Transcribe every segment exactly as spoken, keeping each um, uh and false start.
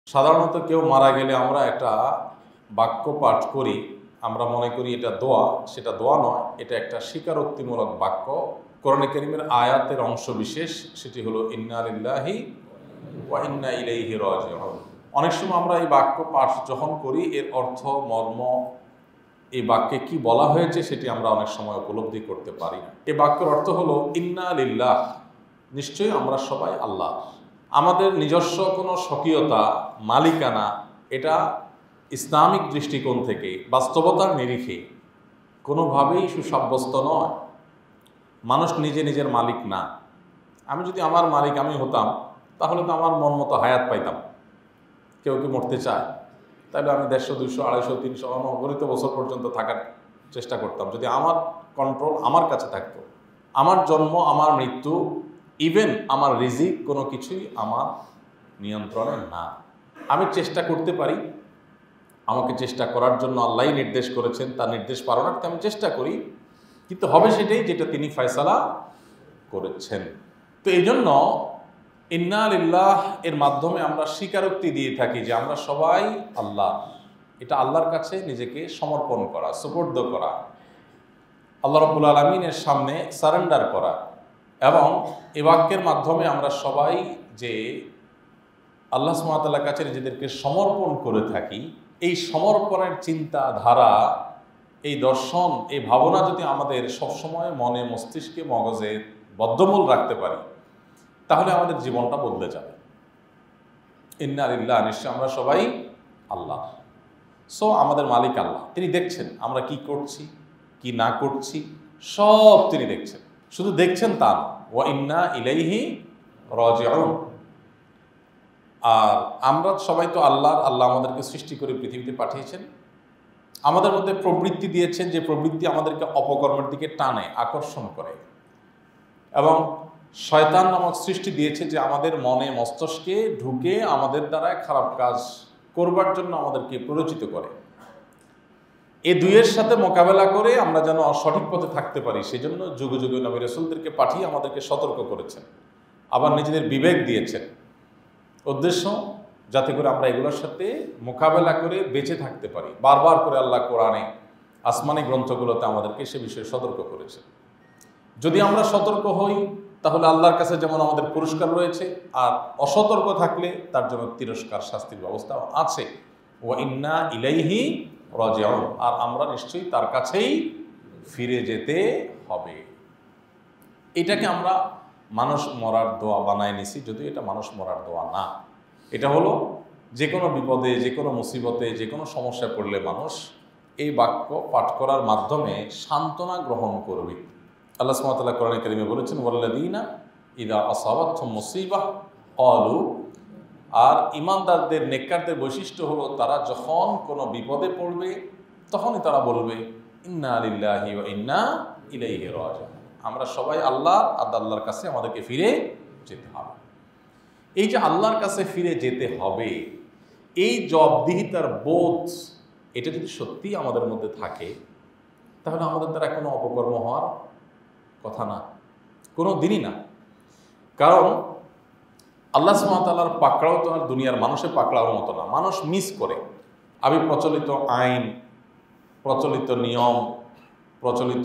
সাধারণত কেউ মারা গেলে আমরা একটা বাক্য পাঠ করি, আমরা মনে করি এটা দোয়া। সেটা দোয়া নয়, এটা একটা স্বীকারোক্তিমূলক বাক্য। কোরআনে কারীমের আয়াতের অংশ বিশেষ, সেটি হলো ইন্না লিল্লাহি ওয়া ইন্না ইলাইহি রাজিউন। অনেক সময় আমরা এই বাক্য পাঠ যখন করি, এর অর্থ মর্ম, এই বাক্যে কি বলা হয়েছে সেটি আমরা অনেক সময় উপলব্ধি করতে পারি না। এই বাক্যের অর্থ হলো ইন্না লিল্লাহ, নিশ্চয়ই আমরা সবাই আল্লাহ। আমাদের নিজস্ব কোনো স্বকীয়তা, মালিকানা, এটা ইসলামিক দৃষ্টিকোণ থেকে বাস্তবতার নিরিখে কোনোভাবেই সুসাব্যস্ত নয়। মানুষ নিজে নিজের মালিক না। আমি যদি আমার মালিক আমি হতাম, তাহলে তো আমার মন মতো হায়াত পাইতাম। কেউ কি মরতে চায়? তাহলে আমি দেড়শো দুইশো আড়াইশো তিনশো অনগণিত বছর পর্যন্ত থাকার চেষ্টা করতাম, যদি আমার কন্ট্রোল আমার কাছে থাকতো। আমার জন্ম, আমার মৃত্যু, ইভেন আমার রিজিক, কোনো কিছুই আমার নিয়ন্ত্রণে না। আমি চেষ্টা করতে পারি, আমাকে চেষ্টা করার জন্য আল্লাহই নির্দেশ করেছেন, তার নির্দেশ পালনার্থে আমি চেষ্টা করি, কিন্তু হবে সেটাই যেটা তিনি ফয়সালা করেছেন। তো এই জন্য ইন্না লিল্লাহ এর মাধ্যমে আমরা স্বীকারোক্তি দিয়ে থাকি যে আমরা সবাই আল্লাহ। এটা আল্লাহর কাছে নিজেকে সমর্পণ করা, সুপর্দ করা, আল্লাহ রাব্বুল আলামিনের সামনে সারেন্ডার করা। এবং এ বাক্যের মাধ্যমে আমরা সবাই যে আল্লাহ সুবহানাহু ওয়া তাআলার কাছে নিজেদেরকে সমর্পণ করে থাকি, এই সমর্পণের চিন্তা ধারা, এই দর্শন, এই ভাবনা যদি আমাদের সবসময় মনে, মস্তিষ্কে, মগজে বদ্ধমূল রাখতে পারি, তাহলে আমাদের জীবনটা বদলে যাবে। ইন্না লিল্লাহ, নিশ্চয় আমরা সবাই আল্লাহ। সো আমাদের মালিক আল্লাহ, তিনি দেখছেন আমরা কি করছি কি না করছি, সব তিনি দেখছেন। শুধু দেখছেন তা না, ওয়া ইন্না ইলাইহি রাজিউন। আর আমরা সবাই তো আল্লাহ, আল্লাহ আমাদেরকে সৃষ্টি করে পৃথিবীতে পাঠিয়েছেন, আমাদের মধ্যে প্রবৃত্তি দিয়েছেন, যে প্রবৃত্তি আমাদেরকে অপকর্মের দিকে টানে, আকর্ষণ করে। এবং শয়তান নামক সৃষ্টি দিয়েছে যে আমাদের মনে, মস্তিষ্কে ঢুকে আমাদের দ্বারা খারাপ কাজ করবার জন্য আমাদেরকে প্ররোচিত করে। এই দুইয়ের সাথে মোকাবেলা করে আমরা যেন সঠিক পথে থাকতে পারি, সেজন্য যুগে যুগে নবী রাসূলদেরকে পাঠিয়ে আমাদেরকে সতর্ক করেছেন, আবার নিজেদের বিবেক দিয়েছেন। উদ্দেশ্য যাতে করে আমরা এগুলোর সাথে মোকাবেলা করে বেঁচে থাকতে পারি। বারবার করে আল্লাহ কোরআনে, আসমানি গ্রন্থগুলোতে আমাদেরকে সে বিষয়ে সতর্ক করেছেন। যদি আমরা সতর্ক হই, তাহলে আল্লাহর কাছে যেমন আমাদের পুরস্কার রয়েছে, আর অসতর্ক থাকলে তার জন্য তিরস্কার, শাস্তির ব্যবস্থাও আছে। ওয়া ইন্না ইলাইহি রাজিউন, আর আমরা নিশ্চয়ই তার কাছেই ফিরে যেতে হবে। এটাকে আমরা মানুষ মরার দোয়া বানায় নিছি, যদিও এটা মানুষ মরার দোয়া না। এটা হলো যে কোনো বিপদে, যে কোনো মুসিবতে, যে কোনো সমস্যায় পড়লে মানুষ এই বাক্য পাঠ করার মাধ্যমে সান্ত্বনা গ্রহণ করবে। আল্লাহ সুবহানাহু ওয়া তাআলা কোরআনে কারীমে বলেছেন, ওয়াল্লাযীনা ইযা আসাবাতহুম মুসিবাহ ক্বালু, আর ঈমানদারদের, নেককারদের বৈশিষ্ট্য হলো তারা যখন কোনো বিপদে পড়বে তখনই তারা বলবে ইন্না লিল্লাহি ওয়া ইন্না ইলাইহি রাজিউন। আমরা সবাই আল্লাহ, আর আল্লাহর কাছে আমাদেরকে ফিরে যেতে হবে। এই যে আল্লাহর কাছে ফিরে যেতে হবে, এই জবাবদিহিতার বোধ, এটা যদি সত্যি আমাদের মধ্যে থাকে, তাহলে আমাদের দ্বারা কোনো অপকর্ম হওয়ার কথা না, কোনো দিনই না। কারণ আল্লাহ সুবহানাহু ওয়া তাআলার পাকড়াও তো আর দুনিয়ার মানুষের পাকড়াওয়ার মতো না। মানুষ মিস করে। আমি প্রচলিত আইন, প্রচলিত নিয়ম, প্রচলিত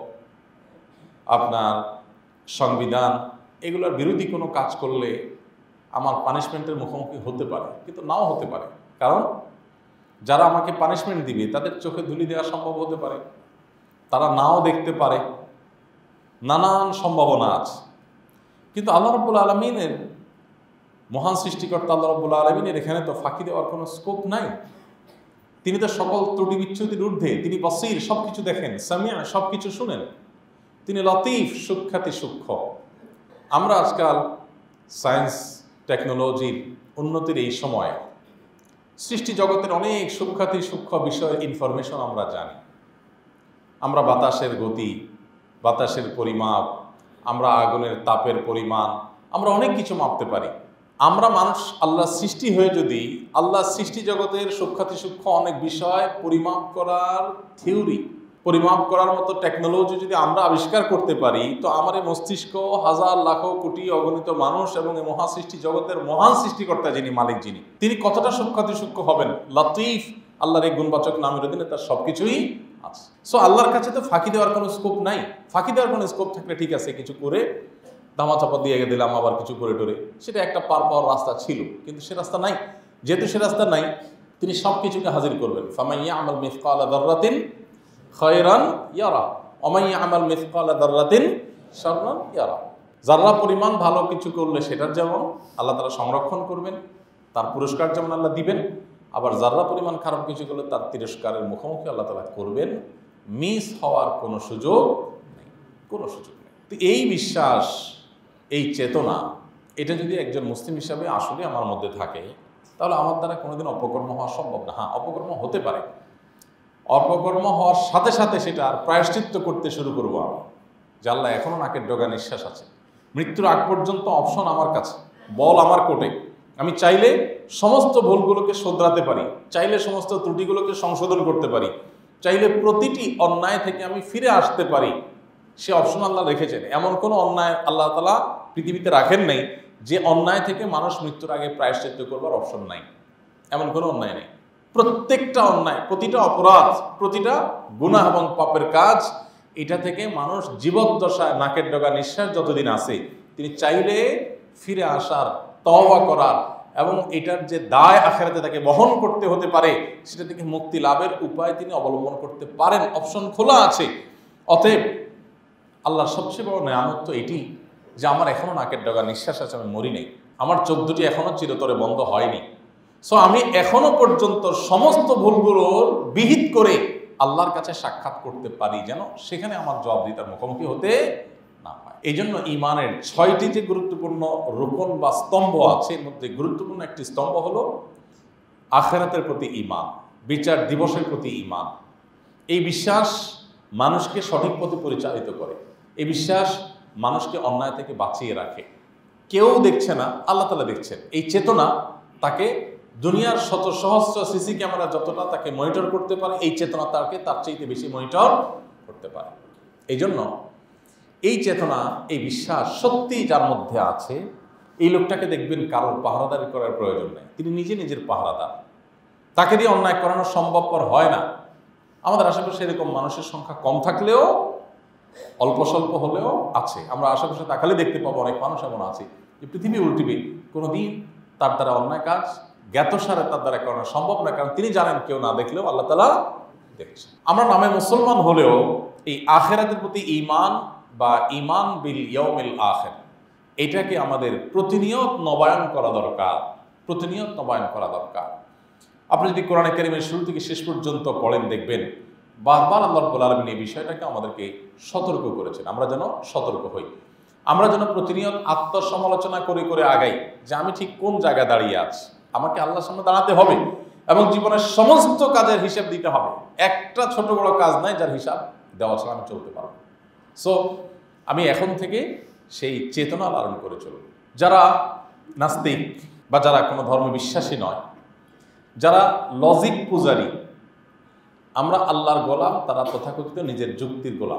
আপনার সংবিধান, এগুলোর বিরোধী কোনো কাজ করলে আমার পানিশমেন্টের মুখোমুখি হতে পারে, কিন্তু নাও হতে পারে। কারণ যারা আমাকে পানিশমেন্ট দিবে তাদের চোখে ধুলি দেওয়া সম্ভব হতে পারে, তারা নাও দেখতে পারে, নানান সম্ভাবনা আছে। কিন্তু আল্লাহ রাব্বুল আলামিনের, মহান সৃষ্টিকর্তা আল্লাহ রাব্বুল আলামিনের এখানে তো ফাঁকি দেওয়ার কোনো স্কোপ নাই। তিনি তো সকল ত্রুটি বিচ্ছুতির ঊর্ধ্বে, তিনি বসীর, সব কিছু দেখেন, সামিয়া, সব কিছু শুনেন, তিনি লতিফ, সূক্ষ্মাতি সূক্ষ্ম। আমরা আজকাল সায়েন্স টেকনোলজির উন্নতির এই সময় সৃষ্টি জগতের অনেক সূক্ষ্মাতি সূক্ষ্ম বিষয়ের ইনফরমেশন আমরা জানি। আমরা বাতাসের গতি, বাতাসের পরিমাপ, আমরা আগুনের তাপের পরিমাণ, আমরা অনেক কিছু মাপতে পারি। আমরা মানুষ আল্লাহ সৃষ্টি হয়ে যদি আল্লাহ সৃষ্টি জগতের সূক্ষ্মাতি সূক্ষ্ম অনেক বিষয় পরিমাপ করার থিওরি, পরিমাপ করার মতো টেকনোলজি যদি আমরা আবিষ্কার করতে পারি, তো আমার এই মস্তিষ্ক হাজার লাখ কোটি অগণিত মানুষ এবং এই মহাসৃষ্টি জগতের মহান সৃষ্টিকর্তা যিনি, মালিক যিনি, তিনি কতটা সূক্ষ্মাতি সূক্ষ্ম হবেন। লতিফ, আল্লাহর এই গুণবাচক নামের অধীনে তার সবকিছুই আছে। সো আল্লাহর কাছে তো ফাঁকি দেওয়ার কোনো স্কোপ নাই। ফাঁকি দেওয়ার কোনো স্কোপ থাকলে ঠিক আছে, কিছু করে ধামাচাপা দিয়ে দিলাম, আবার কিছু করে টোরে, সেটা একটা পার পাওয়ার রাস্তা ছিল, কিন্তু সে রাস্তা নাই। যেহেতু সে রাস্তা নাই, তিনি সব কিছুকে হাজির করবেন। ফামাইয়া আমাল মিসকালা যাররাতিন খায়রান ইয়ারা ওমাইয়া আমাল মিসকালা যাররাতিন শাররান ইয়ারা। যারা পরিমাণ ভালো কিছু করলে সেটার যেমন আল্লাহ তাআলা সংরক্ষণ করবেন, তার পুরস্কার যেমন আল্লাহ দিবেন, আবার যারা পরিমাণ খারাপ কিছু করলে তার তিরস্কারের মুখোমুখি আল্লাহ তাআলা করবেন। মিস হওয়ার কোনো সুযোগ নেই, কোনো সুযোগ নেই। তো এই বিশ্বাস, এই চেতনা, এটা যদি একজন মুসলিম হিসাবে আসলে আমার মধ্যে থাকে, তাহলে আমার দ্বারা কোনোদিন অপকর্ম হওয়া সম্ভব না। হ্যাঁ, অপকর্ম হতে পারে, অপকর্ম হওয়ার সাথে সাথে সেটা আর প্রায়শ্চিত্ত করতে শুরু করবো আমি, যে আল্লাহ এখনও নাকের ডগা নিঃশ্বাস আছে, মৃত্যুর আগ পর্যন্ত অপশন আমার কাছে, বল আমার কোর্টে। আমি চাইলে সমস্ত ভুলগুলোকে শোধরাতে পারি, চাইলে সমস্ত ত্রুটিগুলোকে সংশোধন করতে পারি, চাইলে প্রতিটি অন্যায় থেকে আমি ফিরে আসতে পারি। সে অপশন আল্লাহ রেখেছেন। এমন কোনো অন্যায় আল্লাহ তাআলা পৃথিবীতে রাখেন নাই যে অন্যায় থেকে মানুষ মৃত্যুর আগে প্রায়শ্চিত্ত করবার অপশন নাই। এমন কোনো অন্যায় নেই। প্রত্যেকটা অন্যায়, প্রতিটা অপরাধ, প্রতিটা গুনাহ এবং পাপের কাজ, এটা থেকে মানুষ জীবদ্দশায় নাকের ডগা নিঃশ্বাস যতদিন আছে, তিনি চাইলে ফিরে আসার, তওবা করার এবং এটার যে দায় আখিরাতে তাকে বহন করতে হতে পারে, সেটা থেকে মুক্তি লাভের উপায় তিনি অবলম্বন করতে পারেন। অপশন খোলা আছে। অতএব আল্লাহর সবচেয়ে বড় নেয়ামত তো এটি যে আমার এখনও নাকের ডগা নিঃশ্বাস আছে, আমি মরি নেই, আমার চোখ দুটি এখনও চিরতরে বন্ধ হয়নি। সো আমি এখনো পর্যন্ত সমস্ত ভুলগুলোর বিহিত করে আল্লাহর কাছে সাক্ষাৎ করতে পারি, যেন সেখানে আমার জবাবদিহিতার মুখোমুখি হতে না হয়। এই জন্য ইমানের ছয়টি যে গুরুত্বপূর্ণ রোকন বা স্তম্ভ আছে, এর মধ্যে গুরুত্বপূর্ণ একটি স্তম্ভ হলো আখিরাতের প্রতি ঈমান, বিচার দিবসের প্রতি ঈমান। এই বিশ্বাস মানুষকে সঠিক পথে পরিচালিত করে। এই বিশ্বাস মানুষকে অন্যায় থেকে বাঁচিয়ে রাখে। কেউ দেখছে না, আল্লাহ তাআলা দেখছেন। এই চেতনা তাকে দুনিয়ার শত সহস্র সিসি ক্যামেরা যতটা তাকে মনিটর করতে পারে, এই চেতনা তাকে তার চাইতে বেশি মনিটর করতে পারে। এই জন্য এই চেতনা, এই বিশ্বাস সত্যি যার মধ্যে আছে, এই লোকটাকে দেখবেন কারোর পাহারাদারি করার প্রয়োজন নেই। তিনি নিজে নিজের পাহারাদার। তাকে দিয়ে অন্যায় করানো সম্ভবপর হয় না। আমাদের আশেপাশে এরকম মানুষের সংখ্যা কম থাকলেও, অল্প স্বল্প হলেও আছে। আমরা আশেপাশে তাকালে দেখতে পাবো অনেক মানুষ এমন আছে যে পৃথিবী উল্টিবে, কোনো দিন তার দ্বারা অন্যায় কাজ জ্ঞাতসারে তার দ্বারা করানো সম্ভব না, কারণ তিনি জানেন কেউ না দেখলেও আল্লাহ তাআলা দেখছেন। আমরা নামে মুসলমান হলেও এই আখিরাতের প্রতি ঈমান বা ঈমান বিল ইয়াউমিল আখির, এটাকে আমাদের প্রতিনিয়ত নবায়ন করা দরকার, প্রতিনিয়ত নবায়ন করা দরকার। আপনি যদি কোরআনে কারীমের শুরু থেকে শেষ পর্যন্ত পড়েন, দেখবেন বারবার আল্লাহ রাব্বুল আলামিন এই বিষয়টাকে আমাদেরকে সতর্ক করেছেন, আমরা যেন সতর্ক হই, আমরা যেন প্রতিনিয়ত আত্মসমালোচনা করে করে আগাই যে আমি ঠিক কোন জায়গায় দাঁড়িয়ে আছি। আমাকে আল্লাহর সামনে দাঁড়াতে হবে এবং জীবনের সমস্ত কাজের হিসাব দিতে হবে। একটা ছোট বড় কাজ নাই যার হিসাব দেওয়া ছাড়া আমি চলতে পারবো। সো আমি এখন থেকে সেই চেতনা লালন করে চলব। যারা নাস্তিক বা যারা কোনো ধর্মে বিশ্বাসী নয়, যারা লজিক পূজারী, আমরা আল্লাহর গোলাম, তারা তথাকথিত নিজের যুক্তির গোলাম,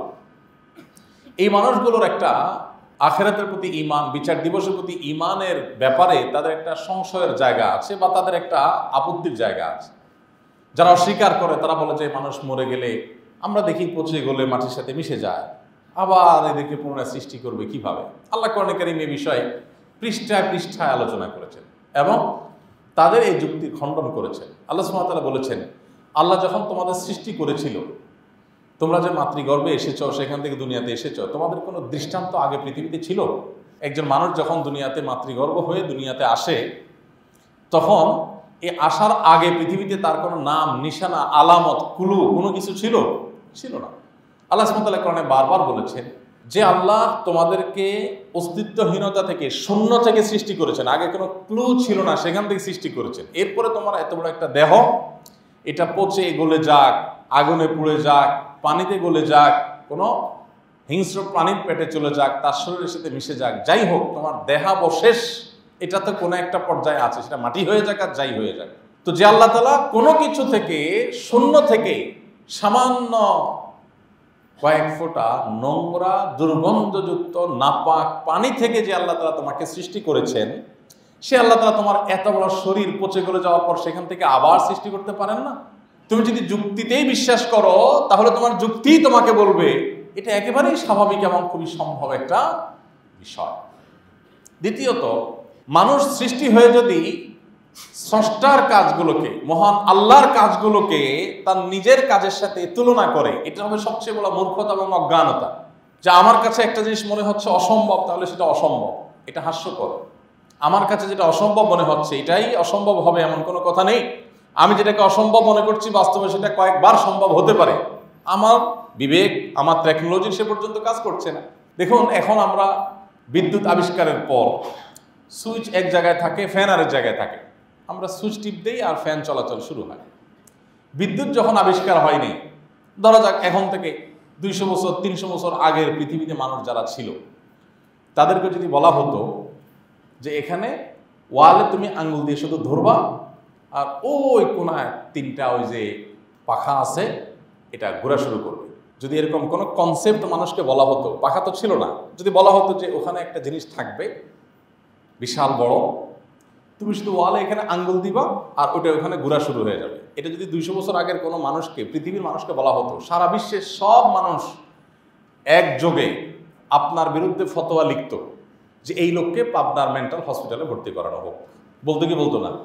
এই মানুষগুলোর একটা আখিরাতের প্রতি ঈমান, বিচার দিবসের প্রতি ঈমানের ব্যাপারে তাদের একটা সংশয়ের জায়গা আছে বা তাদের একটা আপত্তির জায়গা আছে। যারা অস্বীকার করে তারা বলে যে মানুষ মরে গেলে আমরা দেখি পচে গলে মাটির সাথে মিশে যায়, আবার এদেরকে পুনরায় সৃষ্টি করবে কিভাবে। আল্লাহ কোরআনে কারীম এই বিষয়ে পৃষ্ঠায় পৃষ্ঠায় আলোচনা করেছেন এবং তাদের এই যুক্তি খণ্ডন করেছেন। আল্লাহ সুবহানাহু ওয়া তাআলা বলেছেন, আল্লাহ যখন তোমাদের সৃষ্টি করেছিল, তোমরা যে মাতৃগর্ভে এসেছ, সেখান থেকে দুনিয়াতে এসেছ, তোমাদের কোনো দৃষ্টান্ত আগে পৃথিবীতে ছিল? একজন মানুষ যখন দুনিয়াতে মাতৃগর্ভ হয়ে দুনিয়াতে আসে, তখন এই আসার আগে পৃথিবীতে তার কোনো নাম, নিশানা, আলামত, কুলু কোনো কিছু ছিল ছিল না। আল্লাহ সুবহানাহু ওয়া তাআলা কোরআনে বারবার বলেছেন যে আল্লাহ তোমাদেরকে অস্তিত্বহীনতা থেকে, শূন্য থেকে সৃষ্টি করেছেন। আগে কোনো ক্লু ছিল না, সেখান থেকে সৃষ্টি করেছেন। এরপরে তোমার এত বড় একটা দেহ, এটা পচে গলে যাক, আগুনে পুড়ে যাক, পানিতে গলে যাক, কোনো হিংস্র প্রাণীর পেটে চলে যাক, তার শরীরের সাথে মিশে যাক, যাই হোক, তোমার দেহাবশেষ এটা তো কোনো একটা পর্যায়ে আছে, সেটা মাটি হয়ে যাক আর যাই হয়ে যাক। তো যে আল্লাহ তাআলা কোনো কিছু থেকে, শূন্য থেকে সামান্য কয়েক ফোঁটা নোংরা দুর্গন্ধযুক্ত নাপাক পানি থেকে যে আল্লাহ তাআলা তোমাকে সৃষ্টি করেছেন, সে আল্লাহ তাআলা তোমার এত বড় শরীর পচে গলে যাওয়ার পর সেখান থেকে আবার সৃষ্টি করতে পারেন না? তুমি যদি যুক্তিতেই বিশ্বাস করো তাহলে তোমার যুক্তিই তোমাকে বলবে এটা একেবারেই স্বাভাবিক এবং খুবই সম্ভব একটা বিষয়। দ্বিতীয়ত, মানুষ সৃষ্টি হয়ে যদি স্রষ্টার কাজগুলোকে, মহান আল্লাহর কাজগুলোকে তার নিজের কাজের সাথে তুলনা করে, এটা হবে সবচেয়ে বড় মূর্খতা এবং অজ্ঞানতা। যা আমার কাছে একটা জিনিস মনে হচ্ছে অসম্ভব, তাহলে সেটা অসম্ভব, এটা হাস্যকর। আমার কাছে যেটা অসম্ভব মনে হচ্ছে এটাই অসম্ভব হবে এমন কোনো কথা নেই। আমি যেটাকে অসম্ভব মনে করছি বাস্তবে সেটা কয়েকবার সম্ভব হতে পারে। আমার বিবেক, আমার টেকনোলজি সে পর্যন্ত কাজ করছে না। দেখুন, এখন আমরা বিদ্যুৎ আবিষ্কারের পর সুইচ এক জায়গায় থাকে, ফ্যান আরেক জায়গায় থাকে, আমরা সুইচ টিপ দেই আর ফ্যান চলাচল শুরু হয়। বিদ্যুৎ যখন আবিষ্কার হয়নি, ধরা যাক এখন থেকে দুইশো বছর তিনশো বছর আগের পৃথিবীতে মানুষ যারা ছিল তাদেরকে যদি বলা হতো যে এখানে ওয়ালে তুমি আঙ্গুল দিয়ে শুধু ধরবা আর ওই কোনায় তিনটা ওই যে পাখা আছে এটা ঘোরা শুরু করবে, যদি এরকম কোনো কনসেপ্ট মানুষকে বলা হতো, পাখা তো ছিল না, যদি বলা হতো যে ওখানে একটা জিনিস থাকবে বিশাল বড়, তুমি শুধু ওয়ালে এখানে আঙ্গুল দিবা আর ওটা ওখানে ঘোরা শুরু হয়ে যাবে, এটা যদি দুইশো বছর আগের কোনো মানুষকে, পৃথিবীর মানুষকে বলা হতো, সারা বিশ্বের সব মানুষ একযোগে আপনার বিরুদ্ধে ফতোয়া লিখত যে এই লোককে পাবনার মেন্টাল হসপিটালে ভর্তি করানো হোক, বলতো কি বলতো না?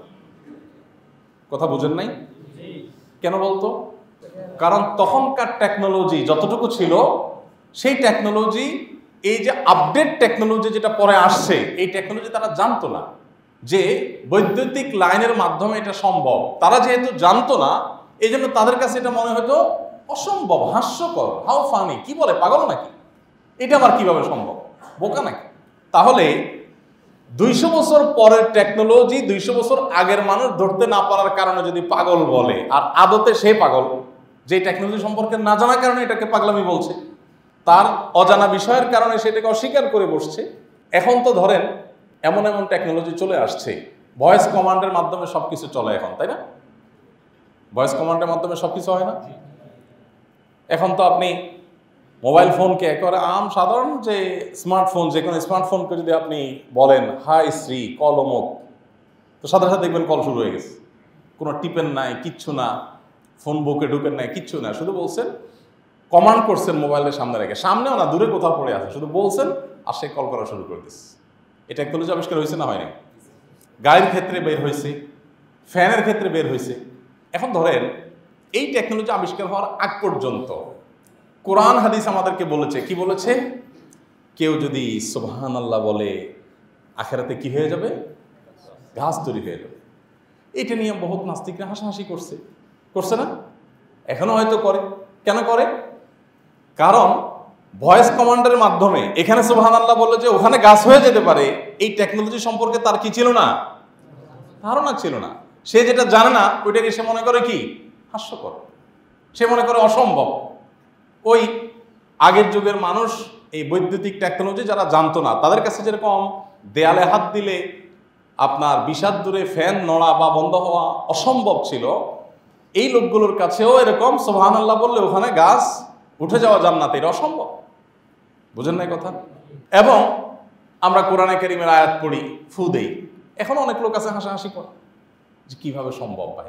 কথা বুঝেন নাই? কেন বলতো? কারণ তখনকার টেকনোলজি যতটুকু ছিল সেই টেকনোলজি, এই যে আপডেট টেকনোলজি যেটা পরে আসছে, এই টেকনোলজি তারা জানতো না যে বৈদ্যুতিক লাইনের মাধ্যমে এটা সম্ভব। তারা যেহেতু জানতো না, এই জন্য তাদের কাছে এটা মনে হতো অসম্ভব, হাস্যকর, হাউ ফানি, কি বলে, পাগল নাকি, এটা আবার কিভাবে সম্ভব, বোকা নাকি? তাহলে দুইশো বছর পরের টেকনোলজি দুইশো বছর আগের মানুষ ধরতে না পারার কারণে যদি পাগল বলে, আর আদতে সে পাগল, যে টেকনোলজি সম্পর্কে না জানার কারণে এটাকে পাগলামি বলছে, তার অজানা বিষয়ের কারণে সেটাকে অস্বীকার করে বসছে। এখন তো ধরেন এমন এমন টেকনোলজি চলে আসছে, ভয়েস কমান্ডের মাধ্যমে সবকিছু চলে এখন, তাই না? ভয়েস কমান্ডের মাধ্যমে সবকিছু হয় না? এখন তো আপনি মোবাইল ফোনকে একেবারে আম সাধারণ যে স্মার্টফোন, যে কোনো স্মার্টফোনকে যদি আপনি বলেন হাই শ্রী কল অমুক, তো সাথে সাথে দেখবেন কল শুরু হয়ে গেছে, কোনো টিপেন নাই, কিচ্ছু না, ফোন বুকে ঢুকেন নাই, কিচ্ছু না, শুধু বলছেন, কমান্ড করছেন মোবাইলের সামনে রেখে, সামনেও না দূরে কোথাও পড়ে আছে, শুধু বলছেন আর সে কল করা শুরু করে দিচ্ছে। এটা টেকনোলজি আবিষ্কার হয়েছে না হয়নি? গাড়ির ক্ষেত্রে বের হয়েছে, ফ্যানের ক্ষেত্রে বের হয়েছে। এখন ধরেন এই টেকনোলজি আবিষ্কার হওয়ার আগ পর্যন্ত কোরআন হাদিস আমাদেরকে বলেছে, কি বলেছে? কেউ যদি সুবহানাল্লাহ বলে আখেরাতে কি হয়ে যাবে? ঘাস তৈরি হয়ে যাবে। এইটা নিয়ে বহুত নাস্তিকরা হাসাহাসি করছে, করছে না? এখনো হয়তো করে। কেন করে? কারণ ভয়েস কমান্ডের মাধ্যমে এখানে সুবহানাল্লাহ বললে যে ওখানে গাছ হয়ে যেতে পারে, এই টেকনোলজি সম্পর্কে তার কি ছিল না? ধারণা ছিল না। সে যেটা জানে না ওইটাকে সে মনে করে কি? হাস্যকর, সে মনে করে অসম্ভব। ওই আগের যুগের মানুষ এই বৈদ্যুতিক টেকনোলজি যারা জানতো না, তাদের কাছে যেরকম দেয়ালে হাত দিলে আপনার বিশাদ দূরে ফ্যান নড়া বা বন্ধ হওয়া অসম্ভব ছিল, এই লোকগুলোর কাছেও এরকম সুবহানাল্লাহ বললে ওখানে গাছ উঠে যাওয়া জান্নাতে, এটা অসম্ভব। বুঝেন না কথা? এবং আমরা কোরআনে কারীমের আয়াত পড়ি, ফু দেই, এখন অনেক লোক আছে হাসাহাসি করে যে কিভাবে সম্ভব ভাই,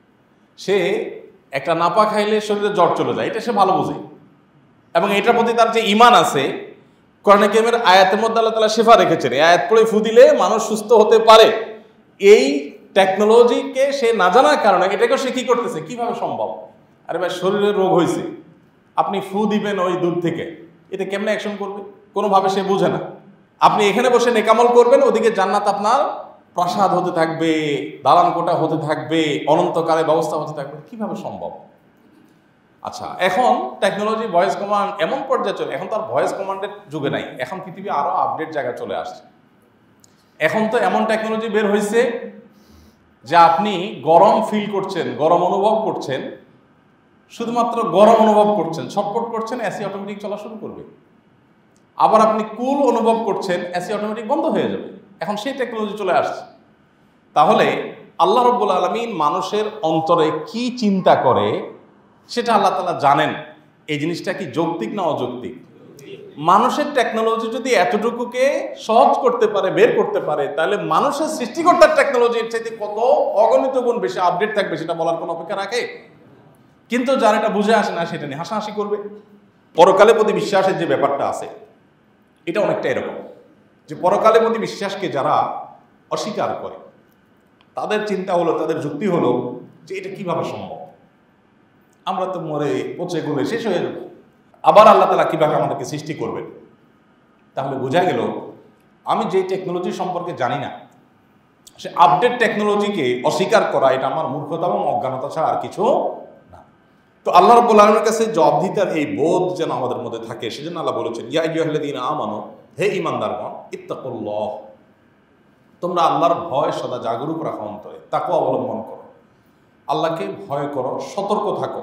সে একটা নাপা খাইলে শরীরে জ্বর চলে যায়, এটা সে ভালো বোঝে, এবং এটার প্রতি তার যে ঈমান আছে, কোরআনে কারীমের আয়াতের মধ্যে আল্লাহ তাআলা শিফা রেখেছেন, এই আয়াত পড়ে ফু দিলে মানুষ সুস্থ হতে পারে। এই টেকনোলজিকে সে না জানার কারণে এটাকেও সে কি করতেছে, কিভাবে সম্ভব? আরে ভাই, শরীরে রোগ হয়েছে, আপনি ফু দিবেন ওই দূর থেকে, এতে কেমনে অ্যাকশন করবে? কোনোভাবে সে বুঝে না। আপনি এখানে বসে নেকামল করবেন, ওদিকে জান্নাত আপনার প্রাসাদ হতে থাকবে, দালান কোটা হতে থাকবে, অনন্তকালে ব্যবস্থা হতে থাকবে, কিভাবে সম্ভব? আচ্ছা, এখন টেকনোলজি ভয়েস কমান্ড এমন পর্যায়ে চলে, এখন তো আর ভয়েস কমান্ডের যুগে নাই, এখন পৃথিবী আরো আপডেট জায়গায় চলে আসছে। এখন তো এমন টেকনোলজি বের হয়েছে যে আপনি গরম ফিল করছেন, গরম অনুভব করছেন, শুধুমাত্র গরম অনুভব করছেন, ছটফট করছেন, এসি অটোমেটিক চলা শুরু করবে। আবার আপনি কুল অনুভব করছেন, এসি অটোমেটিক বন্ধ হয়ে যাবে। এখন সেই টেকনোলজি চলে আসছে। তাহলে আল্লাহ রাব্বুল আলামিন মানুষের অন্তরে কি চিন্তা করে সেটা আল্লাহ তাআলা জানেন, এই জিনিসটা কি যৌক্তিক না অযৌক্তিক? মানুষের টেকনোলজি যদি এতটুকুকে সহজ করতে পারে, বের করতে পারে, তাহলে মানুষের সৃষ্টিকর্তার টেকনোলজির চাইতে কত অগণিত গুণ বেশি আপডেট থাকবে, সেটা বলার কোনো অপেক্ষা রাখে? কিন্তু যারা এটা বুঝে আসে না, সেটা নিয়ে হাসাহাসি করবে। পরকালের প্রতি বিশ্বাসের যে ব্যাপারটা আছে, এটা অনেকটা এরকম যে পরকালের প্রতি বিশ্বাসকে যারা অস্বীকার করে, তাদের চিন্তা হলো, তাদের যুক্তি হলো যে এটা কিভাবে সম্ভব, আমরা তো মরে পচে গলে শেষ হয়ে যাবো, আবার আল্লাহ তাআলা কিভাবে আমাদেরকে সৃষ্টি করবেন? তাহলে বোঝা গেল আমি যে টেকনোলজি সম্পর্কে জানি না, সে আপডেট টেকনোলজিকে অস্বীকার করা এটা আমার মূর্খতা এবং অজ্ঞানতা ছাড়া আর কিছু না। তো আল্লাহ রাব্বুল আলামিনের কাছে জবাবদিহিতার এই বোধ যেন আমাদের মধ্যে থাকে, সেজন্য আল্লাহ বলেছেন, ইয়া আইয়ুহাল্লাযীনা আমানু, হে ঈমানদারগণ, ইত্তাকুল্লাহ, তোমরা আল্লাহর ভয় সদা জাগরুক রাখো অন্তরে, তাকওয়া অবলম্বন করো, আল্লাহকে ভয় করো, সতর্ক থাকো।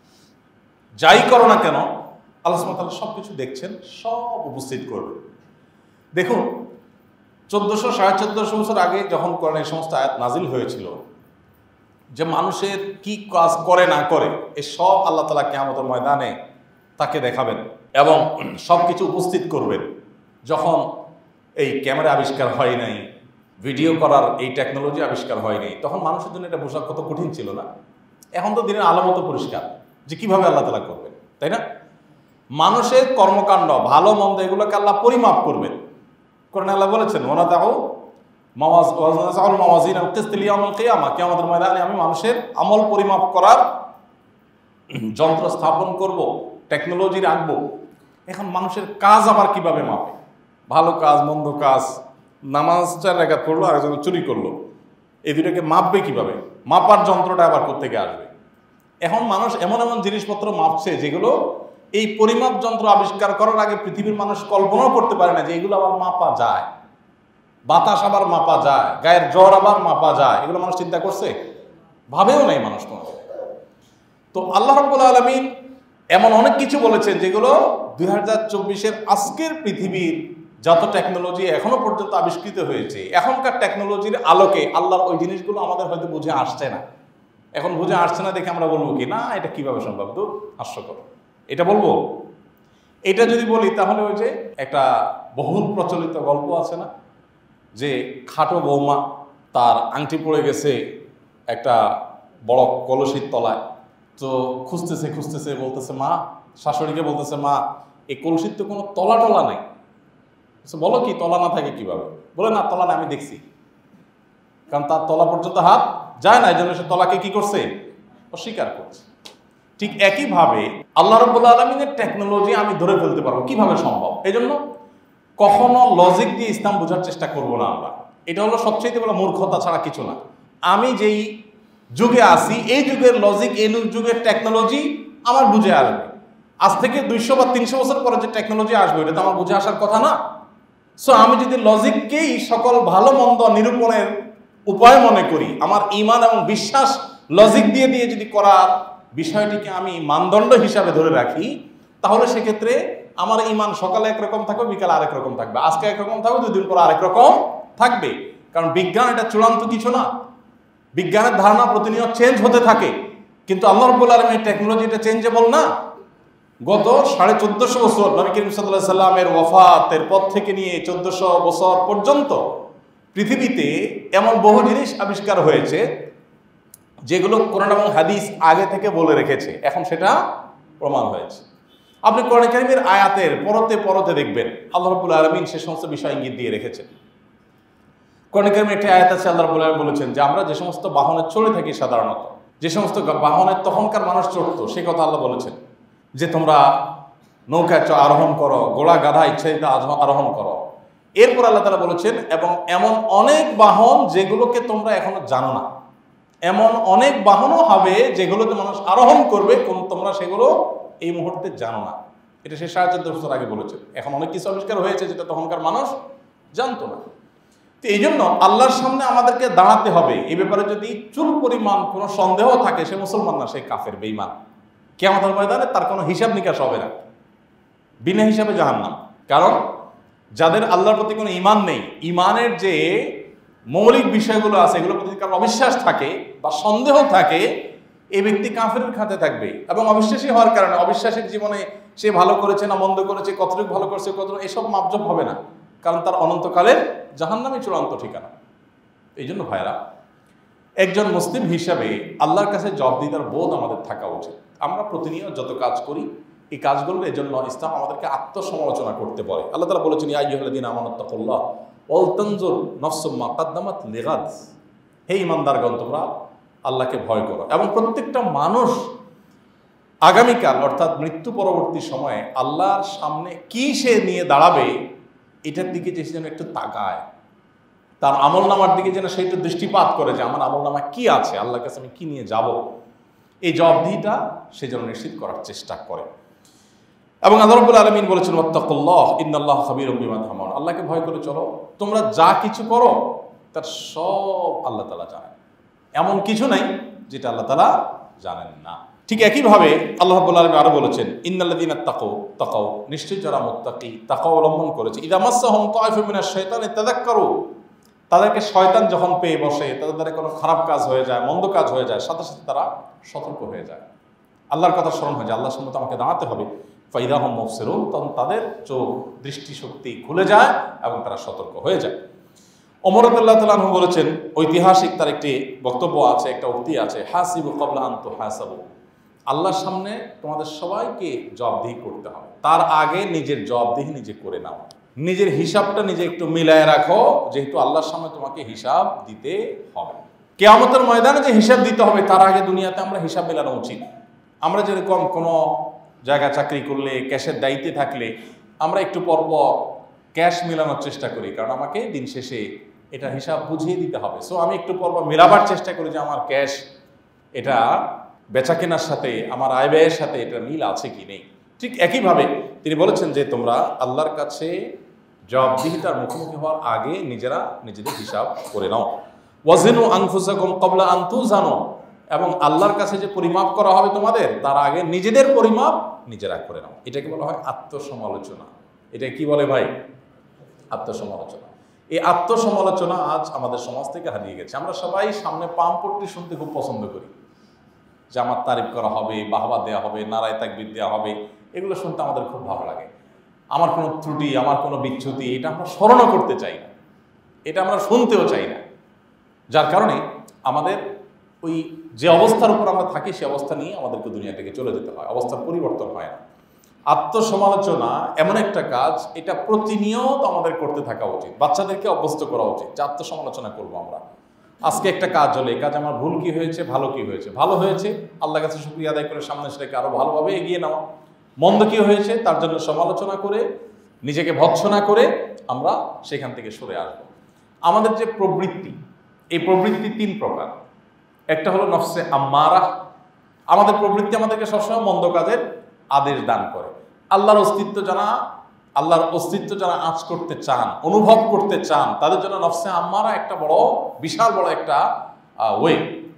যাই করো না কেন আল্লাহ সুবহানাহু ওয়া তাআলা সব কিছু দেখছেন, সব উপস্থিত করবেন। দেখুন, চোদ্দশো সাড়ে চোদ্দশো বছর আগে যখন কোরআনে এই সমস্ত আয়াত নাজিল হয়েছিল, যে মানুষের কি কাজ করে না করে এ সব আল্লাহ তাআলা কিয়ামতের ময়দানে তাকে দেখাবেন এবং সব কিছু উপস্থিত করবেন। যখন এই ক্যামেরা আবিষ্কার হয় নাই, ভিডিও করার এই টেকনোলজি আবিষ্কার হয় নাই, তখন মানুষের জন্য এটা বোঝা কত কঠিন ছিল না? এখন তো দিনের আলো মতো পরিষ্কার যে কিভাবে আল্লাহ তাআলা করবেন, তাই না? মানুষের কর্মকাণ্ড, ভালো মন্দ, এগুলোকে আল্লাহ পরিমাপ করবেন। কোরআনে আল্লাহ বলেছেন, ওয়ানা তাউ মাওয়াজ ওয়াজনাসাউল মাওয়াজিন আল কিসত লিয়াউমিল কিয়ামা, কিয়ামতের ময়দানে আমি মানুষের আমল পরিমাপ করার যন্ত্র স্থাপন করব, টেকনোলজি রাখবো। এখন মানুষের কাজ আবার কিভাবে মাপে? ভালো কাজ, মন্দ কাজ, নামাজ চার রাকাত পড়লো আর একজন চুরি করলো, এই দুটাকে মাপবে কিভাবে? মাপার যন্ত্রটা আবার কোত্থেকে আসবে? এখন মানুষ এমন এমন জিনিসপত্র মাপছে যেগুলো এই পরিমাপ যন্ত্র আবিষ্কার করার আগে পৃথিবীর মানুষ কল্পনাও করতে পারে না যে এগুলো আবার মাপা যায়। বাতাস আবার মাপা যায়, গায়ের জ্বর আবার মাপা যায়, এগুলো মানুষ চিন্তা করছে? ভাবেও নাই মানুষ কোনো। তো আল্লাহ রাব্বুল আলামিন এমন অনেক কিছু বলেছেন যেগুলো দুই হাজার চব্বিশের আজকের পৃথিবীর যত টেকনোলজি এখনো পর্যন্ত আবিষ্কৃত হয়েছে, এখনকার টেকনোলজির আলোকে আল্লাহর ওই জিনিসগুলো আমাদের হয়তো বুঝে আসছে না। এখন বুঝে আসছে না দেখে আমরা বলবো কি, না এটা কিভাবে সম্ভব, তো হাস্যকর, এটা বলবো? এটা যদি বলি তাহলে ওই যে একটা বহুল প্রচলিত গল্প আছে না, যে খাটো বৌমা, তার আংটি পড়ে গেছে একটা বড় কলসির তলায়, তো খুঁজতেছে খুঁজতেছে বলতেছে মা, শাশুড়িকে বলতেছে, মা এই কলসির তো কোনো তলা টলা নাই। বলো কি, তলা না থাকে কিভাবে? বলে, না তলা না, আমি দেখছি। কারণ তার তলা পর্যন্ত হাত যায় না, এই জন্য সে তলাকে কি করছে? অস্বীকার করছে। ঠিক একইভাবে আল্লাহ রাব্বুল আলামিনের টেকনোলজি আমি ধরে ফেলতে পারবো, কিভাবে সম্ভব? এই জন্য কখনো লজিক দিয়ে ইসলাম বোঝার চেষ্টা করব না আমরা। এটা হলো সবচেয়ে বড় মূর্খতা ছাড়া কিছু না। আমি যেই যুগে আছি, এই যুগের লজিক, এই যুগের টেকনোলজি আমার বুঝে আসবে। আজ থেকে দুইশো বা তিনশো বছর পরে যে টেকনোলজি আসবে, এটা তো আমার বুঝে আসার কথা না। সো আমি যদি লজিককেই সকল ভালো মন্দ নিরূপণের উপায় মনে করি, আমার ঈমান এবং বিশ্বাস লজিক দিয়ে দিয়ে যদি করার বিষয়টিকে আমি মানদণ্ড হিসাবে ধরে রাখি, তাহলে সেক্ষেত্রে আমার ঈমান সকালে একরকম থাকবে, বিকালে আরেক রকম থাকবে, আজকে একরকম থাকবে, দুই দিন পর আরেক রকম থাকবে। কারণ বিজ্ঞান এটা চূড়ান্ত কিছু না, বিজ্ঞানের ধারণা প্রতিনিয়ত চেঞ্জ হতে থাকে। কিন্তু আল্লাহ রাব্বুল আলামিনের টেকনোলজি এটা চেঞ্জেবল না। গত সাড়ে চোদ্দশো বছর নবী করিম সাল্লাল্লাহু আলাইহি সাল্লামের ওয়াফাতের পর থেকে নিয়ে চোদ্দশো বছর পর্যন্ত পৃথিবীতে এমন বহু জিনিস আবিষ্কার হয়েছে যেগুলো কোরআন এবং হাদিস আগে থেকে বলে রেখেছে, এখন সেটা প্রমাণ হয়েছে। আপনি কোরআন কারীমের আয়াতের পরতে পরতে দেখবেন আল্লাহ রাব্বুল আলামিন সে সমস্ত বিষয় ইঙ্গিত দিয়ে রেখেছেন। কোরআন কারীমে একটি আয়াত আছে, আল্লাহ রাব্বুল আলামিন বলেছেন যে আমরা যে সমস্ত বাহনে চড়ে থাকি, সাধারণত যে সমস্ত বাহনে তখনকার মানুষ চড়তো, সে কথা আল্লাহ বলেছেন যে তোমরা নৌকায় আরোহণ করো, ঘোড়া গাধা ইচ্ছাইতে আরোহণ করো। এরপর আল্লাহ তাআলা বলেছেন এবং এমন অনেক বাহন যেগুলোকে তোমরা এখনো জানো না, এমন অনেক বাহনও হবে যেগুলোতে মানুষ আরোহণ করবে, কোন তোমরা সেগুলো এই মুহূর্তে জানো না। এটা সে সাড়ে চোদ্দ বছর আগে বলেছেন। এখন অনেক কিছু আবিষ্কার হয়েছে যেটা তখনকার মানুষ জানতো না। তো এই জন্য আল্লাহর সামনে আমাদেরকে দাঁড়াতে হবে। এই ব্যাপারে যদি চুল পরিমাণ কোনো সন্দেহ থাকে, সে মুসলমান না, সে কাফের, বেঈমান। কিয়ামতের ময়দানে তার কোনো হিসাব নিকাশ হবে না, বিনা হিসাবে জাহান্নাম। কারণ যাদের আল্লাহর প্রতি কোনো ঈমান নেই, ঈমানের যে মৌলিক বিষয়গুলো আছে এগুলোর প্রতি কারো অবিশ্বাস থাকে বা সন্দেহ থাকে, এই ব্যক্তি কাফেরের খাতে থাকবে এবং অবিশ্বাসী হওয়ার কারণে অবিশ্বাসের জীবনে সে ভালো করেছে না মন্দ করেছে, কতটুকু ভালো করেছে কতটুকু, এসব মাপজব হবে না, কারণ তার অনন্তকালের জাহান্নামই চূড়ান্ত ঠিকানা। এই জন্য ভাইরা, একজন মুসলিম হিসাবে আল্লাহর কাছে জবাবদিহিতার বোধ আমাদের থাকা উচিত। আমরা প্রতিনিয়ত যত কাজ করি এই কাজগুলোর এজন্য ইসলাম আমাদেরকে আত্মসমালোচনা করতে বলে। আল্লাহ তাআলা বলেছেন, ইয়া আইয়ুহাল্লাযীনা আমানুত্তাকুল্লাহ ওয়াল তানজুর নাফসুম মা কাদ্দামাত লিগাদ। হে ঈমানদারগণ, তোমরা আল্লাহকে ভয় করো এবং প্রত্যেকটা মানুষ আগামীকাল অর্থাৎ মৃত্যু পরবর্তী সময়ে আল্লাহর সামনে কি সে নিয়ে দাঁড়াবে এটার দিকে যে যেন একটু তাকায়, তার আমল নামার দিকে যেন সে একটু দৃষ্টিপাত করে যে আমার আমল নামা কি আছে, আল্লাহর কাছে আমি কি নিয়ে যাব, এই জবাবদিহিটা সে যেন নিশ্চিত করার চেষ্টা করে। এবং আল্লাহ রাব্বুল আলামিন বলেছেন, ওয়াত্তাকুল্লাহ ইন্নাল্লাহা খাবীরুম বিমা তা'মালুন। আল্লাহকে ভয় করে চলো, তোমরা যা কিছু করো তার সব আল্লাহ তাআলা জানেন, এমন কিছু নাই যেটা আল্লাহ তাআলা জানেন না। ঠিক একইভাবে আল্লাহ রাব্বুল আলামিন আরো বলেছেন, ইন্নাল্লাযীনা তাকাউ তাকাউ, নিশ্চয়ই যারা মুত্তাকি তাকাও অবলম্বন করেছে, ইযা মাসসাহুম তা'iফুম মিনাশ শাইতানি তাযাক্কারু, তাদেরকে শয়তান যখন পেয়ে বসে, তাদের দ্বারা কোনো খারাপ কাজ হয়ে যায়, মন্দ কাজ হয়ে যায়, সাথে সাথে তারা সতর্ক হয়ে যায়, আল্লাহর কথা স্মরণ হয়ে যায়, আল্লাহর সামনে আমাকে দাঁড়াতে হবে, ফাইদা হুম মুবসিরুন, তখন তাদের চোখ দৃষ্টিশক্তি খুলে যায় এবং তারা সতর্ক হয়ে যায়। ওমর রাদিয়াল্লাহু তাআলা আনহু বলেছেন, ঐতিহাসিক তার একটি বক্তব্য আছে, একটা উক্তি আছে, হাসিবু ক্বাবলা আন তুহাসাবু, আল্লাহর সামনে তোমাদের সবাইকে জবাবদিহি করতে হবে, তার আগে নিজের জবাবদিহি নিজে করে নাও, নিজের হিসাবটা নিজে একটু মিলায় রাখো, যেহেতু আল্লাহর সামনে তোমাকে হিসাব দিতে হবে। কিয়ামতের ময়দানে যে হিসাব দিতে হবে তার আগে দুনিয়াতে আমরা হিসাব মেলানো উচিত। আমরা যেরকম কোনো জায়গায় চাকরি করলে, ক্যাশের দায়িত্বে থাকলে আমরা একটু পরপর ক্যাশ মেলানোর চেষ্টা করি, কারণ আমাকে দিন শেষে এটা হিসাব বুঝিয়ে দিতে হবে। সো আমি একটু পরপর মেলাবার চেষ্টা করি যে আমার ক্যাশ এটা বেচা কেনার সাথে, আমার আয় ব্যয়ের সাথে এটা মিল আছে কি নেই। ঠিক একইভাবে তিনি বলেছেন যে তোমরা আল্লাহর কাছে জবাবদিহিতার মুখোমুখি হওয়ার আগে নিজেরা নিজেদের হিসাব করে নাও। ওয়াজিনু আনফুসাকুম ক্বাবলা আন তুজানু, এবং আল্লাহর কাছে যে পরিমাপ করা হবে তোমাদের তার আগে নিজেদের পরিমাপ নিজেরা করে নাও। এটাকে বলা হয় আত্মসমালোচনা। এটা কি বলে ভাই? আত্মসমালোচনা। এই আত্মসমালোচনা আজ আমাদের সমাজ থেকে হারিয়ে গেছে। আমরা সবাই সামনে পাম্পট্টি শুনতে খুব পছন্দ করি, যে আমার তারিফ করা হবে, বাহবা দেওয়া হবে, নারায় তাকবীর দেওয়া হবে, এগুলো শুনতে আমাদের খুব ভালো লাগে। আমার কোনো ত্রুটি, আমার কোনো বিচ্যুতি এটা আমরা স্মরণও করতে চাই না, এটা আমরা শুনতেও চাই না, যার কারণে আমাদের ওই যে অবস্থার উপর আমরা থাকি সে অবস্থা নিয়ে আমাদেরকে দুনিয়া থেকে চলে যেতে হয়, অবস্থার পরিবর্তন হয় না। আত্মসমালোচনা এমন একটা কাজ, এটা প্রতিনিয়ত আমাদের করতে থাকা উচিত, বাচ্চাদেরকে অভ্যস্ত করা উচিত যে আত্মসমালোচনা করবো আমরা। আজকে একটা কাজ হলে এই কাজ আমার ভুল কি হয়েছে, ভালো কি হয়েছে, ভালো হয়েছে আল্লাহর কাছে শুকরিয়া আদায় করে সামনে সেটাকে আরো ভালোভাবে এগিয়ে নেওয়া, মন্দ কি হয়েছে তার জন্য সমালোচনা করে নিজেকে ভৎসনা করে আমরা সেখান থেকে সরে আসবো। আমাদের যে প্রবৃত্তি, এই প্রবৃত্তি তিন প্রকার। একটা হলো নফসে আম্মারা, আমাদের প্রবৃত্তি আমাদেরকে সবসময় মন্দ কাজের আদেশ দান করে। আল্লাহর অস্তিত্ব যারা আল্লাহর অস্তিত্ব যারা আঁচ করতে চান, অনুভব করতে চান, তাদের জন্য নফসে আম্মারা একটা বড় বিশাল বড় একটা ওয়ে।